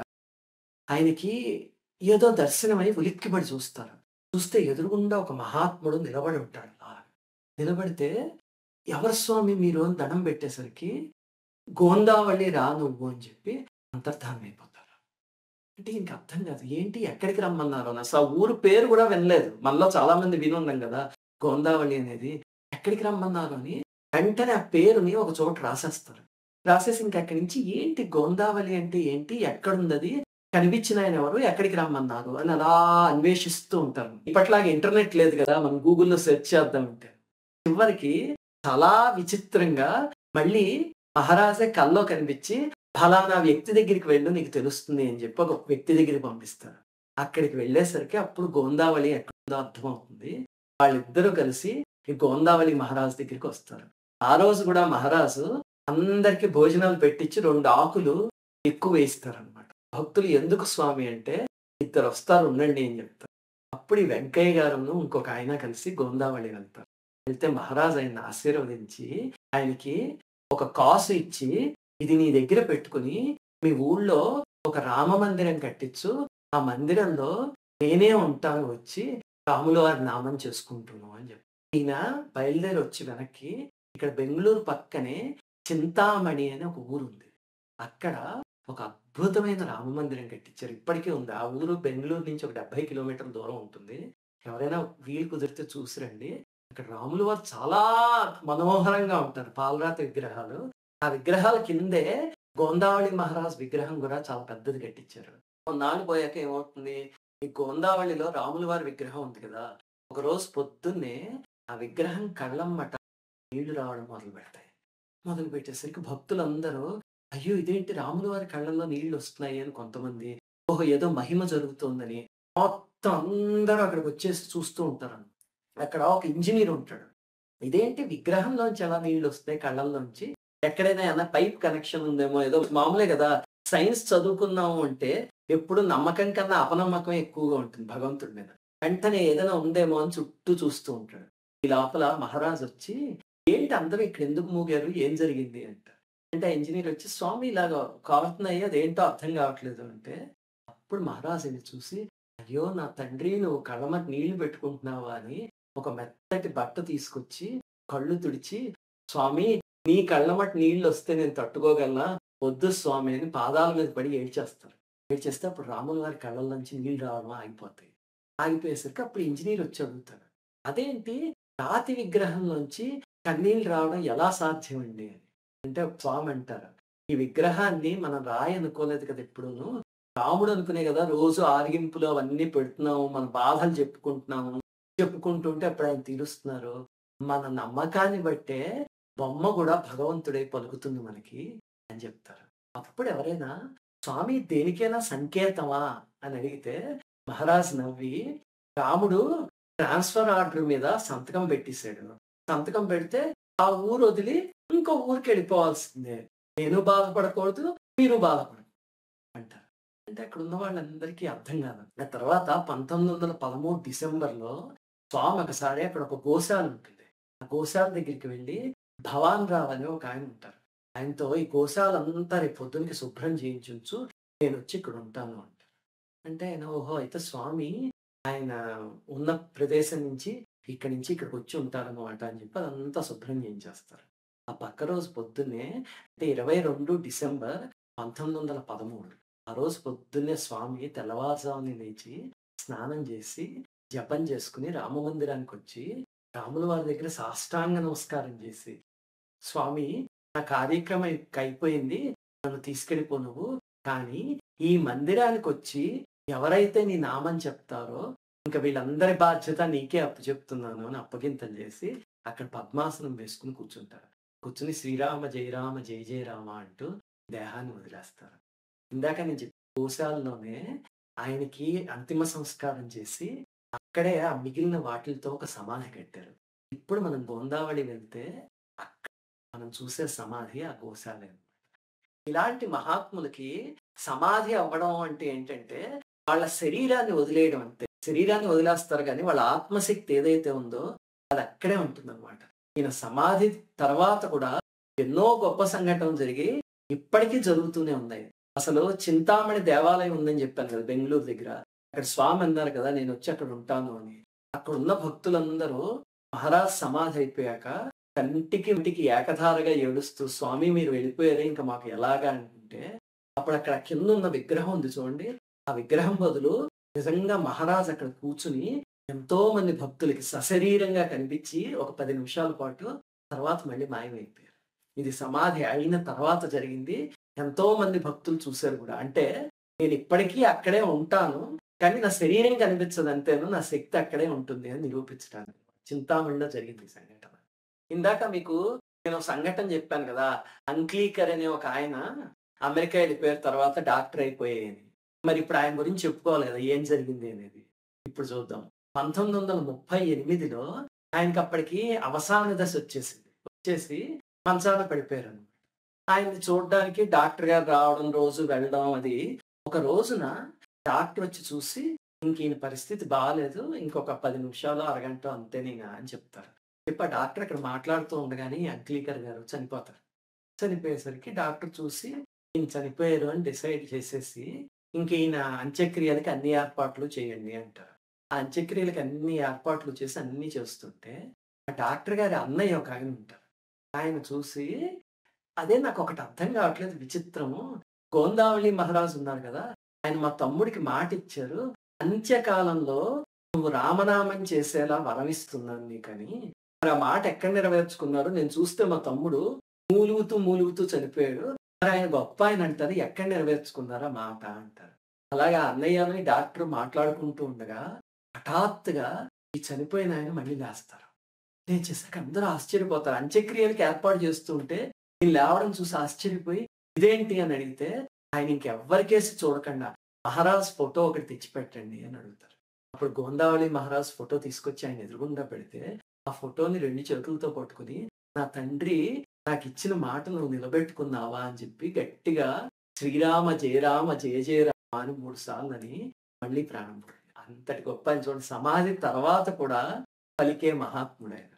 ఆయనకి ఏదో దర్శనమై ఉలిక్కిపడి చూస్తారు. చూస్తే ఎదురుగుండా ఒక మహాత్ముడు నిలబడి ఉంటాడు. అలా నిలబడితే, ఎవరు స్వామి మీరు అని దండం పెట్టేసరికి, గోందావళి రా నువ్వు అని చెప్పి అంతర్ధానం అయిపోతారు. అంటే ఇంక అర్థం కాదు. ఏంటి ఎక్కడికి రమ్మన్నారు అని. అసలు ఆ ఊరు పేరు కూడా వినలేదు. మనలో చాలా మంది వినున్నాం కదా గోందావళి అనేది. ఎక్కడికి రమ్మన్నారు అని వెంటనే ఆ పేరుని ఒక చోట రాసేస్తారు. రాసేసి ఇంక అక్కడి నుంచి ఏంటి గోందావళి అంటే ఏంటి? ఎక్కడుందది? కనిపించిన ఆయన ఎవరు? ఎక్కడికి రమ్మన్నారు? అని అలా అన్వేషిస్తూ ఉంటారు. ఇప్పటిలాగా ఇంటర్నెట్ లేదు గదా! మనం గూగుల్‌లో సెర్చ్ చేద్దామంటే. చివరికి చాలా విచిత్రంగా మళ్ళీ మహారాజే కల్లో కనిపించి, "ఫలానా వ్యక్తి దగ్గరికి వెళ్ళు నీకు తెలుస్తుంది" అని చెప్పి ఒక వ్యక్తి దగ్గరికి పంపిస్తారు. అక్కడికి వెళ్ళేసరికి అప్పుడు గోందావళి ఎక్కడుందో అర్థమవుతుంది. వాళ్ళిద్దరూ కలిసి ఈ గోందావళి మహారాజు దగ్గరికొస్తారు. ఆ రోజు గూడా మహారాజు అందరికి భోజనాలు పెట్టించి రెండు ఆకులు ఎక్కువ వేయిస్తారనమాట. భక్తులు ఎందుకు స్వామి అంటే, "ఇద్దరొస్తారు ఉండండి" అని చెప్తారు. అప్పుడు ఈ వెంకయ్య గారును ఇంకొక ఆయన కలిసి గోందావళి వెళ్తారు. వెళ్తే మహారాజు ఆయన్ని ఆశీర్వదించి, ఆయనకి ఒక కాసు ఇచ్చి, "ఇది నీ దగ్గర పెట్టుకొని, మీ ఊళ్ళో ఒక రామ మందిరం కట్టించు. ఆ మందిరంలో నేనే ఉంటాను వచ్చి, రాముల వారి నామం చేసుకుంటున్నావు" అని చెప్పి. ఈయన బయలుదేరొచ్చి వెనక్కి ఇక్కడ బెంగుళూరు పక్కనే చింతామణి అని ఒక ఊరుంది. అక్కడ ఒక అద్భుతమైన రామ మందిరం కట్టించారు. ఇప్పటికే ఉంది. ఆ ఊరు బెంగుళూరు నుంచి ఒక డెబ్బై కిలోమీటర్ల దూరం ఉంటుంది. ఎవరైనా వీలు కుదిరితే చూసి రండి. అక్కడ రాముల వారు చాలా మనోహరంగా ఉంటారు. పాలరాతి విగ్రహాలు. ఆ విగ్రహాల కిందే గోందావళి మహారాజ్ విగ్రహం కూడా చాలా పెద్దది కట్టించారు. కొన్నాళ్ళు పోయాక ఏమవుతుంది, ఈ గోందావళిలో రాముల వారి విగ్రహం ఉంది కదా! ఒకరోజు పొద్దున్నే ఆ విగ్రహం కళ్ళమ్మట నీళ్లు రావడం మొదలుపెడతాయి. మొదలుపెట్టేసరికి భక్తులందరూ, అయ్యో! ఇదేంటి రాముల వారి కళ్ళల్లో నీళ్లొస్తున్నాయి అని కొంతమంది, ఓహో! ఏదో మహిమ జరుగుతోందని మొత్తం అందరూ అక్కడికొచ్చేసి చూస్తూ ఉంటారు. అక్కడ ఒక ఇంజినీర్ ఉంటాడు. ఇదేంటి విగ్రహంలోంచి ఎలా నీళ్లొస్తున్నాయి కళ్ళల్లోంచి? ఎక్కడైనా ఏమన్నా పైప్ కనెక్షన్ ఉందేమో ఏదో మామూలే గదా! సైన్స్ చదువుకున్నాము అంటే ఎప్పుడు నమ్మకం కన్నా అపనమ్మకమే ఎక్కువగా ఉంటుంది భగవంతుడి మీద. వెంటనే ఏదైనా ఉందేమో అని చుట్టూ చూస్తూ ఉంటాడు. ఈ లోపల మహారాజొచ్చి, "ఏంటి అందరూ ఇక్కడెందుకు మూగారు? ఏం జరిగింది?" అంటారు. అంటే ఆ ఇంజినీర్ వచ్చి, "స్వామి ఇలాగ కారుతున్నాయి అదేంటో అర్థం కావట్లేదు" అంటే, అప్పుడు మహారాజు ఈయన్ని చూసి, "అయ్యో! నా తండ్రి నువ్వు కళ్ళమ్మట నీళ్లు పెట్టుకుంటున్నావా" అని ఒక మెత్తటి బట్ట తీసుకొచ్చి కళ్ళు తుడిచి, "స్వామి నీ కళ్ళమ్మట నీళ్లొస్తే నేను తట్టుకోగలనా? వద్దు స్వామి" అని పాదాల మీద పడి ఏడ్చేస్తారు. ఏడ్చేస్తే అప్పుడు రాముల వారి కళ్ళల్లోంచి నీళ్లు రావడం ఆగిపోతాయి. ఆగిపోయేసరికి అప్పుడు ఇంజినీర్ వచ్చి అడుగుతాడు, "అదేంటి రాతి విగ్రహంలోంచి కన్నీళ్లు రావడం ఎలా సాధ్యమండి" అని. అంటే స్వామి అంటారు, "ఈ విగ్రహాన్ని మనం రాయి అనుకోలేదు కదా ఎప్పుడూను. రాముడు అనుకునే కదా రోజు ఆరగింపులు అవన్నీ పెడుతున్నాము. మన బాధలు చెప్పుకుంటున్నాము. చెప్పుకుంటుంటే అప్పుడు ఆయన తీరుస్తున్నారు. మన నమ్మకాన్ని బట్టే బొమ్మ కూడా భగవంతుడై పలుకుతుంది మనకి" అని చెప్తారు. అప్పుడు ఎవరైనా, "స్వామి దేనికైనా సంకేతమా" అని అడిగితే మహారాజ్ నవ్వి, "రాముడు ట్రాన్స్‌ఫర్ ఆర్డర్ మీద సంతకం పెట్టేసాడు. సంతకం పెడితే ఆ ఊరు వదిలి ఇంకో ఊరికెళ్ళిపోవాల్సిందే. నేను బాధపడకూడదు, మీరు బాధపడకూడదు" అంటారు. అంటే అక్కడున్న వాళ్ళందరికీ అర్థం కాదు. ఆ తర్వాత పంతొమ్మిది వందల పదమూడు డిసెంబర్‌లో స్వామి ఒకసారి అక్కడ ఒక గోశాల ఉంటుంది. ఆ గోశాల దగ్గరికి వెళ్లి భవాన్ రావ్ అని ఒక ఆయన ఉంటారు. ఆయనతో, "ఈ గోశాలంతా రేపు పొద్దునకి శుభ్రం చేయించుంచు. నేనొచ్చి ఇక్కడ ఉంటాను" అంటారు. అంటే ఆయన, ఓహో! అయితే స్వామి ఆయన ఉన్న ప్రదేశం నుంచి ఇక్కడి నుంచి ఇక్కడికొచ్చి ఉంటారన్నమాట అని చెప్పి అదంతా శుభ్రం చేయించేస్తారు. ఆ పక్క రోజు పొద్దున్నే అంటే ఇరవై రెండు డిసెంబర్ పంతొమ్మిది వందల పదమూడు ఆ రోజు పొద్దున్నే స్వామి తెల్లవారుజామున లేచి, స్నానం చేసి, జపం చేసుకొని రామమందిరానికొచ్చి, రాముల వారి దగ్గర సాష్టాంగ నమస్కారం చేసి, "స్వామి నా కార్యక్రమం ఇక అయిపోయింది. నన్ను తీసుకెళ్ళిపో నువ్వు. కానీ ఈ మందిరానికొచ్చి ఎవరైతే నీ నామం చెప్తారో ఇంక వీళ్ళందరి బాధ్యత నీకే అప్పచెప్తున్నాను" అని అప్పగింతలు చేసి అక్కడ పద్మాసనం వేసుకొని కూర్చుంటారు. కూర్చొని శ్రీరామ జయ రామ జయ జయ రామ అంటూ దేహాన్ని వదిలేస్తారు. ఇందాక నేను చెప్పిన గోశాలలోనే ఆయనకి అంతిమ సంస్కారం చేసి అక్కడే ఆ మిగిలిన వాటిలతో ఒక సమాధి కట్టారు. ఇప్పుడు మనం గోందావళి వెళ్తే అక్కడ మనం చూసే సమాధి ఆ గోశాలే. ఇలాంటి మహాత్ములకి సమాధి అవ్వడం అంటే ఏంటంటే, వాళ్ళ శరీరాన్ని వదిలేయడం అంతే. శరీరాన్ని వదిలేస్తారు గానీ, వాళ్ళ ఆత్మశక్తి ఏదైతే ఉందో అది అక్కడే ఉంటుందన్నమాట. ఈయన సమాధి తర్వాత కూడా ఎన్నో గొప్ప సంఘటనలు జరిగి, ఇప్పటికీ జరుగుతూనే ఉన్నాయి. అసలు చింతామణి దేవాలయం ఉందని చెప్పాను కదా! బెంగుళూరు దగ్గర. అక్కడ స్వామి అన్నారు కదా! నేనొచ్చి అక్కడ ఉంటాను అని. అక్కడున్న భక్తులందరూ మహారాజ్ సమాధి అయిపోయాక కంటికి ఇంటికి ఏకధారగా ఏడుస్తూ, "స్వామి మీరు వెళ్ళిపోయారే ఇంక మాకు ఎలాగా" అనుకుంటే, అప్పుడక్కడ కిందున్న విగ్రహం ఉంది చూడండి. ఆ విగ్రహం బదులు నిజంగా మహారాజ్ అక్కడ కూర్చొని ఎంతో మంది భక్తులకి సశరీరంగా కనిపించి ఒక పది నిమిషాల పాటు తర్వాత మళ్ళీ మాయమైపోయారు. ఇది సమాధి అయిన తర్వాత జరిగింది. ఎంతో మంది భక్తులు చూసారు కూడా. అంటే నేను ఇప్పటికీ అక్కడే ఉంటాను. కానీ నా శరీరం కనిపించదు అంతేను. నా శక్తి అక్కడే ఉంటుంది అని నిరూపించడానికి. చింతామణిలో జరిగింది ఈ సంఘటన. ఇందాక మీకు నేను ఒక సంఘటన చెప్పాను కదా! అంక్లీకర్ అనే ఒక ఆయన అమెరికా వెళ్ళిపోయిన తర్వాత డాక్టర్ అయిపోయాయని. మరి ఇప్పుడు ఆయన గురించి చెప్పుకోవాలి కదా! ఏం జరిగింది అనేది. ఇప్పుడు చూద్దాం. పంతొమ్మిది వందల ముప్పై ఎనిమిదిలో ఆయనకి అప్పటికి అవసాన దశ వచ్చేసింది. వచ్చేసి మంచాన పడిపోయారన్నమాట. ఆయన్ని చూడ్డానికి డాక్టర్ గారు రావడం, రోజు వెళ్ళడం అది. ఒక రోజున డాక్టర్ వచ్చి చూసి, "ఇంక ఈయన పరిస్థితి బాలేదు. ఇంకొక పది నిమిషాలో, అరగంటో అంతేనింక" అని చెప్తారు. చెప్పి ఆ డాక్టర్ అక్కడ మాట్లాడుతూ ఉండగానే ఈ అంక్లీకర్ గారు చనిపోతారు. చనిపోయేసరికి డాక్టర్ చూసి, "ఈయన చనిపోయారు" అని డిసైడ్ చేసేసి, ఇంక ఈయన అంత్యక్రియలకి అన్ని ఏర్పాట్లు చేయండి అంటారు. ఆ అంత్యక్రియలకి అన్ని ఏర్పాట్లు చేసి అన్నీ చేస్తుంటే, ఆ డాక్టర్ గారి అన్నయ్య ఒక ఆయన ఉంటారు. ఆయన చూసి, "అదే నాకొకటి అర్థం కావట్లేదు విచిత్రము. గోందావళి మహారాజు ఉన్నారు కదా! ఆయన మా తమ్ముడికి మాటిచ్చారు. అంత్యకాలంలో నువ్వు రామనామం చేసేలా వరమిస్తున్నాను నీకని. మరి ఆ మాట ఎక్కడ నెరవేర్చుకున్నారో నేను చూస్తే మా తమ్ముడు మూలుగుతూ, మూలుగుతూ చనిపోయాడు. మరి ఆయన గొప్ప ఆయన అంటారు. ఎక్కడ నెరవేర్చుకున్నారా మాట" అంటారు. అలాగా అన్నయ్యని డాక్టర్ మాట్లాడుకుంటూ ఉండగా హఠాత్తుగా ఈ చనిపోయిన ఆయన మళ్ళీ లేస్తారు. లేచేసాక అందరూ ఆశ్చర్యపోతారు. అంత్యక్రియలకి ఏర్పాటు చేస్తుంటే ఈయన లేవడం చూసి ఆశ్చర్యపోయి, "ఇదేంటి" అని అడిగితే, ఆయన ఇంకెవ్వరికేసి చూడకుండా మహారాజ్ ఫోటో ఒకటి తెచ్చిపెట్టండి అని అడుగుతారు. అప్పుడు గోందావళి మహారాజ్ ఫోటో తీసుకొచ్చి ఆయన ఎదురుగుండా పెడితే, ఆ ఫోటోని రెండు చేతులతో పట్టుకొని, "నా తండ్రి నాకిచ్చిన మాట నువ్వు నిలబెట్టుకున్నావా" అని చెప్పి గట్టిగా శ్రీరామ జయ రామ జయ జయ రామ అని మూడు సార్లు అని మళ్ళీ ప్రాణం పోయింది. అంతటి గొప్ప ఆయన చూడండి. సమాధి తర్వాత కూడా పలికే మహాత్ముడాయన.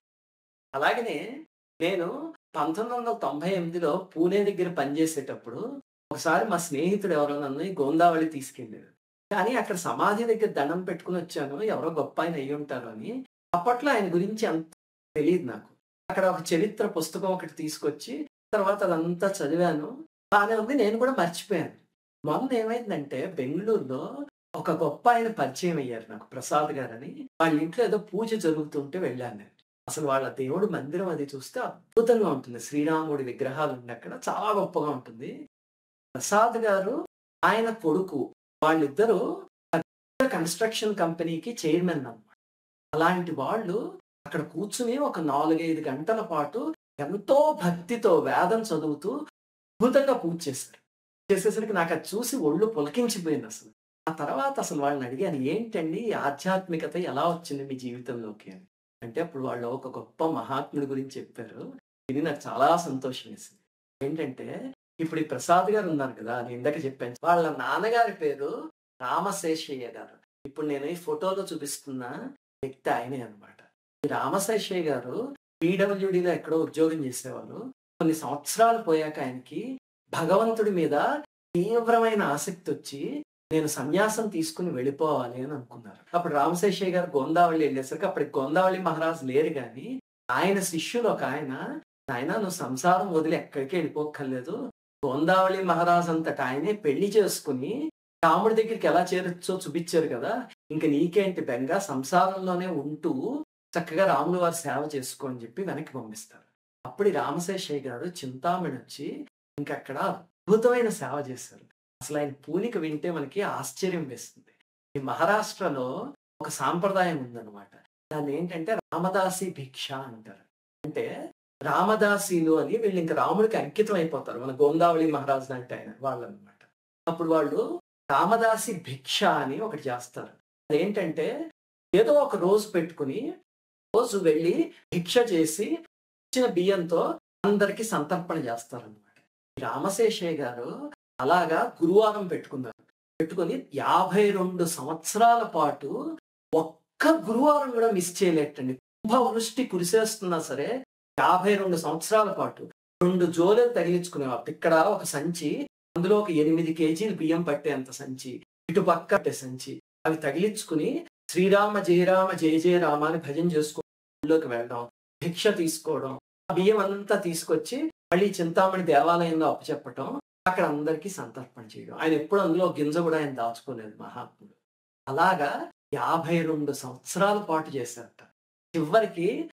అలాగనే నేను పంతొమ్మిది వందల తొంభై ఎనిమిదిలో పూణే దగ్గర పనిచేసేటప్పుడు ఒకసారి మా స్నేహితుడు ఎవరో నన్ను ఈ గోందావళి తీసుకెళ్ళారు. కానీ అక్కడ సమాధి దగ్గర దండం పెట్టుకొని వచ్చాను. ఎవరో గొప్ప ఆయన అయ్యుంటారు అని. అప్పట్లో ఆయన గురించి అంత తెలీదు నాకు. అక్కడ ఒక చరిత్ర పుస్తకం ఒకటి తీసుకొచ్చి తర్వాత అదంతా చదివాను. బానే ఉంది. నేను కూడా మర్చిపోయాను. మొన్న ఏమైందంటే బెంగుళూరులో ఒక గొప్ప ఆయన పరిచయం అయ్యారు నాకు, ప్రసాద్ గారని. వాళ్ళ ఇంట్లో ఏదో పూజ జరుగుతుంటే వెళ్ళాను నేను. అసలు వాళ్ళ దేవుడి మందిరం అది చూస్తే అద్భుతంగా ఉంటుంది. శ్రీరాముడి విగ్రహాలు ఉన్నాయి అక్కడ. చాలా గొప్పగా ఉంటుంది. ప్రసాద్ గారు, ఆయన కొడుకు వాళ్ళిద్దరూ పెద్ద కన్‌స్ట్రక్షన్ కంపెనీకి చైర్మన్ అన్నమాట. అలాంటి వాళ్ళు అక్కడ కూర్చొని ఒక నాలుగు, ఐదు గంటల పాటు ఎంతో భక్తితో వేదం చదువుతూ అద్భుతంగా పూజ చేశారు. చేసేసరికి నాకది చూసి ఒళ్ళు పులకించిపోయిందసలు. ఆ తర్వాత అసలు వాళ్ళని అడిగాను, "ఏంటండి ఈ ఆధ్యాత్మికత ఎలా వచ్చింది మీ జీవితంలోకి" అని. అంటే అప్పుడు వాళ్ళు ఒక గొప్ప మహాత్ముడి గురించి చెప్పారు. ఇది నాకు చాలా సంతోషం వేసింది. ఏంటంటే ఇప్పుడు ఈ ప్రసాద్ గారు ఉన్నారు కదా! నేను ఇందాక చెప్పాను. వాళ్ళ నాన్నగారి పేరు రామశేషయ్య గారు. ఇప్పుడు నేను ఈ ఫోటోలో చూపిస్తున్న వ్యక్తి ఆయనే అన్నమాట. ఈ రామశేషయ్య గారు పీడబ్ల్యూడీలో ఎక్కడో ఉద్యోగం చేసేవారు. కొన్ని సంవత్సరాలు పోయాక ఆయనకి భగవంతుడి మీద తీవ్రమైన ఆసక్తి వచ్చి, నేను సన్యాసం తీసుకొని వెళ్ళిపోవాలి అని అనుకున్నారు. అప్పుడు రామశేషయ్య గారు గోందావళి వెళ్ళేసరికి అప్పటికి గోందావళి మహారాజు లేరు గాని, ఆయన శిష్యులు ఒక ఆయన, "నాయనా నువ్వు సంసారం వదిలి ఎక్కడికి వెళ్ళిపోక్కర్లేదు. గోందావళి మహారాజు అంతట ఆయనే పెళ్లి చేసుకొని రాముడి దగ్గరికి ఎలా చేరొచ్చో చూపించారు కదా! ఇంక నీకేంటి బెంగ, సంసారంలోనే ఉంటూ చక్కగా రాముల వారి సేవ చేసుకో" అని చెప్పి వెనక్కి పంపిస్తారు. అప్పుడు ఈ రామశేషయ్య గారు చింతామణి వచ్చి ఇంకక్కడ అద్భుతమైన సేవ చేశారు. అసలు ఆయన పూనిక వింటే మనకి ఆశ్చర్యం వేస్తుంది. ఈ మహారాష్ట్రలో ఒక సాంప్రదాయం ఉందన్నమాట. దాన్నేంటంటే రామదాసి భిక్ష అంటారు. అంటే రామదాసీలు అని వీళ్ళు ఇంక రాముడికి అంకితం అయిపోతారు. మన గోందావళి మహారాజు అంటే ఆయన వాళ్ళనమాట. అప్పుడు వాళ్ళు రామదాసి భిక్ష అని ఒకటి చేస్తారు. అదేంటంటే ఏదో ఒక రోజు పెట్టుకొని, రోజు వెళ్లి భిక్ష చేసి ఇచ్చిన బియ్యంతో అందరికి సంతర్పణ చేస్తారన్నమాట. రామశేషయ్య గారు అలాగా గురువారం పెట్టుకున్నారు. పెట్టుకొని యాభై రెండు సంవత్సరాల పాటు ఒక్క గురువారం కూడా మిస్ చేయలేటండి. కుంభవృష్టి కురిసేస్తున్నా సరే యాభై రెండు సంవత్సరాల పాటు రెండు జోలెలు తగిలించుకునేవారు. ఇక్కడ ఒక సంచి, అందులో ఒక ఎనిమిది కేజీలు బియ్యం పట్టేంత సంచి, ఇటు పక్క పట్టే సంచి, అవి తగిలించుకుని శ్రీరామ జయ రామ జయ జయ రామ అని భజన చేసుకుంటూ ఊళ్ళోకి వెళ్ళడం, భిక్ష తీసుకోవడం, ఆ బియ్యం అంతా తీసుకొచ్చి మళ్ళీ చింతామణి దేవాలయంలో అప్పచెప్పటం, అక్కడ అందరికీ సంతర్పణ చేయడం. ఆయన ఎప్పుడు అందులో గింజ కూడా ఆయన దాచుకోలేదు మహాత్ముడు. అలాగా యాభై రెండు సంవత్సరాల పాటు చేశారట. చివరికి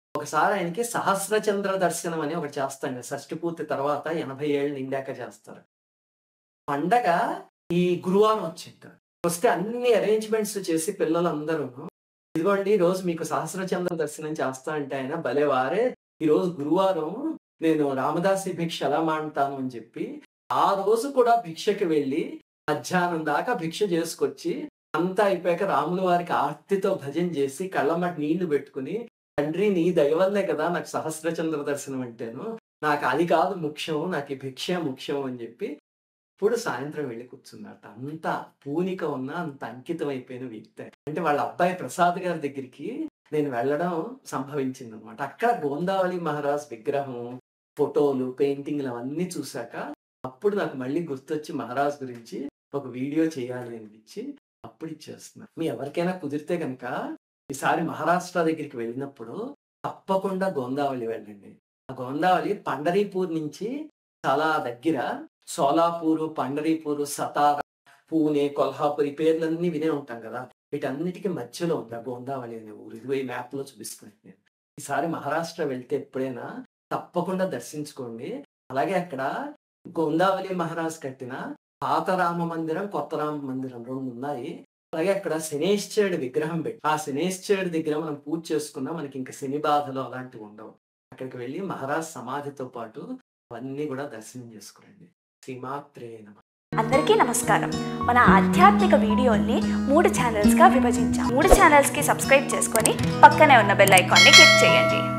ఒకసారి ఆయనకి సహస్రచంద్ర దర్శనం అని ఒకటి చేస్తాం కదా! షష్ఠి పూర్తి తర్వాత ఎనభై ఏళ్ళు నిండాక చేస్తారు. పండగ ఈ గురువారం వచ్చింది. వస్తే అన్ని అరేంజ్‌మెంట్స్ చేసి పిల్లలందరూను, ఇదిగోండి ఈరోజు మీకు సహస్రచంద్ర దర్శనం చేస్తా అంటే ఆయన భలే వారే ఈరోజు గురువారం నేను రామదాసి భిక్ష ఎలా మానుతాను అని చెప్పి, ఆ రోజు కూడా భిక్షకి వెళ్ళి మధ్యాహ్నం దాకా భిక్ష చేసుకొచ్చి, అంతా అయిపోయాక రాముల వారికి ఆర్తితో భజన చేసి కళ్ళమ్మట నీళ్లు పెట్టుకుని, తండ్రి నీ దయ వల్లే కదా నాకు సహస్రచంద్ర దర్శనం అంటేను. నాకు అది కాదు ముఖ్యం. నాకు ఈ భిక్షే ముఖ్యం అని చెప్పి ఇప్పుడు సాయంత్రం వెళ్లి కూర్చున్నట్ట. అంత పూనిక ఉన్న అంత అంకితం అయిపోయిన వ్యక్తి. అంటే వాళ్ళ అబ్బాయి ప్రసాద్ గారి దగ్గరికి నేను వెళ్ళడం సంభవించిందనమాట. అక్కడ గోందావళి మహారాజ్ విగ్రహం, ఫోటోలు, పెయింటింగ్‌లు అవన్నీ చూసాక అప్పుడు నాకు మళ్ళీ గుర్తొచ్చి మహారాజ్ గురించి ఒక వీడియో చేయాలి అనిపించి అప్పుడు ఇచ్చేస్తున్నా. మీ ఎవరికైనా కుదిరితే గనక ఈసారి మహారాష్ట్ర దగ్గరికి వెళ్ళినప్పుడు తప్పకుండా గోందావళి వెళ్ళండి. ఆ గోందావళి పండరీపూర్ నుంచి చాలా దగ్గర. సోలాపూరు, పండరీపూరు, సతారా, పూణే, కొల్హాపూర్ ఈ పేర్లన్నీ వినే ఉంటాం కదా! వీటన్నిటికి మధ్యలో ఉంది ఆ గోందావళి అనే ఊరు. ఇదిగో ఈ మ్యాప్‌లో చూపిస్తున్నాను నేను. ఈసారి మహారాష్ట్ర వెళ్తే ఎప్పుడైనా తప్పకుండా దర్శించుకోండి. అలాగే అక్కడ గోందావళి మహారాజ్ కట్టిన పాత రామ మందిరం, కొత్త రామ మందిరం రెండు ఉన్నాయి. అలాగే అక్కడ శనేశ్వరుడి విగ్రహం పెట్టి ఆ శనేశ్వరుడి దగ్గర మనం పూజ చేసుకున్నా మనకి ఇంకా శని బాధలు అలాంటివి ఉండవు. అక్కడికి వెళ్ళి మహారాజ్ సమాధితో పాటు అవన్నీ కూడా దర్శనం చేసుకురండి. శ్రీమాత్రే నమః. అందరికీ నమస్కారం. మన ఆధ్యాత్మిక వీడియోల్ని మూడు ఛానల్స్గా విభజించాం. మూడు ఛానల్స్కి సబ్స్క్రైబ్ చేసుకొని పక్కనే ఉన్న బెల్ ఐకాన్ని క్లిక్ చేయండి.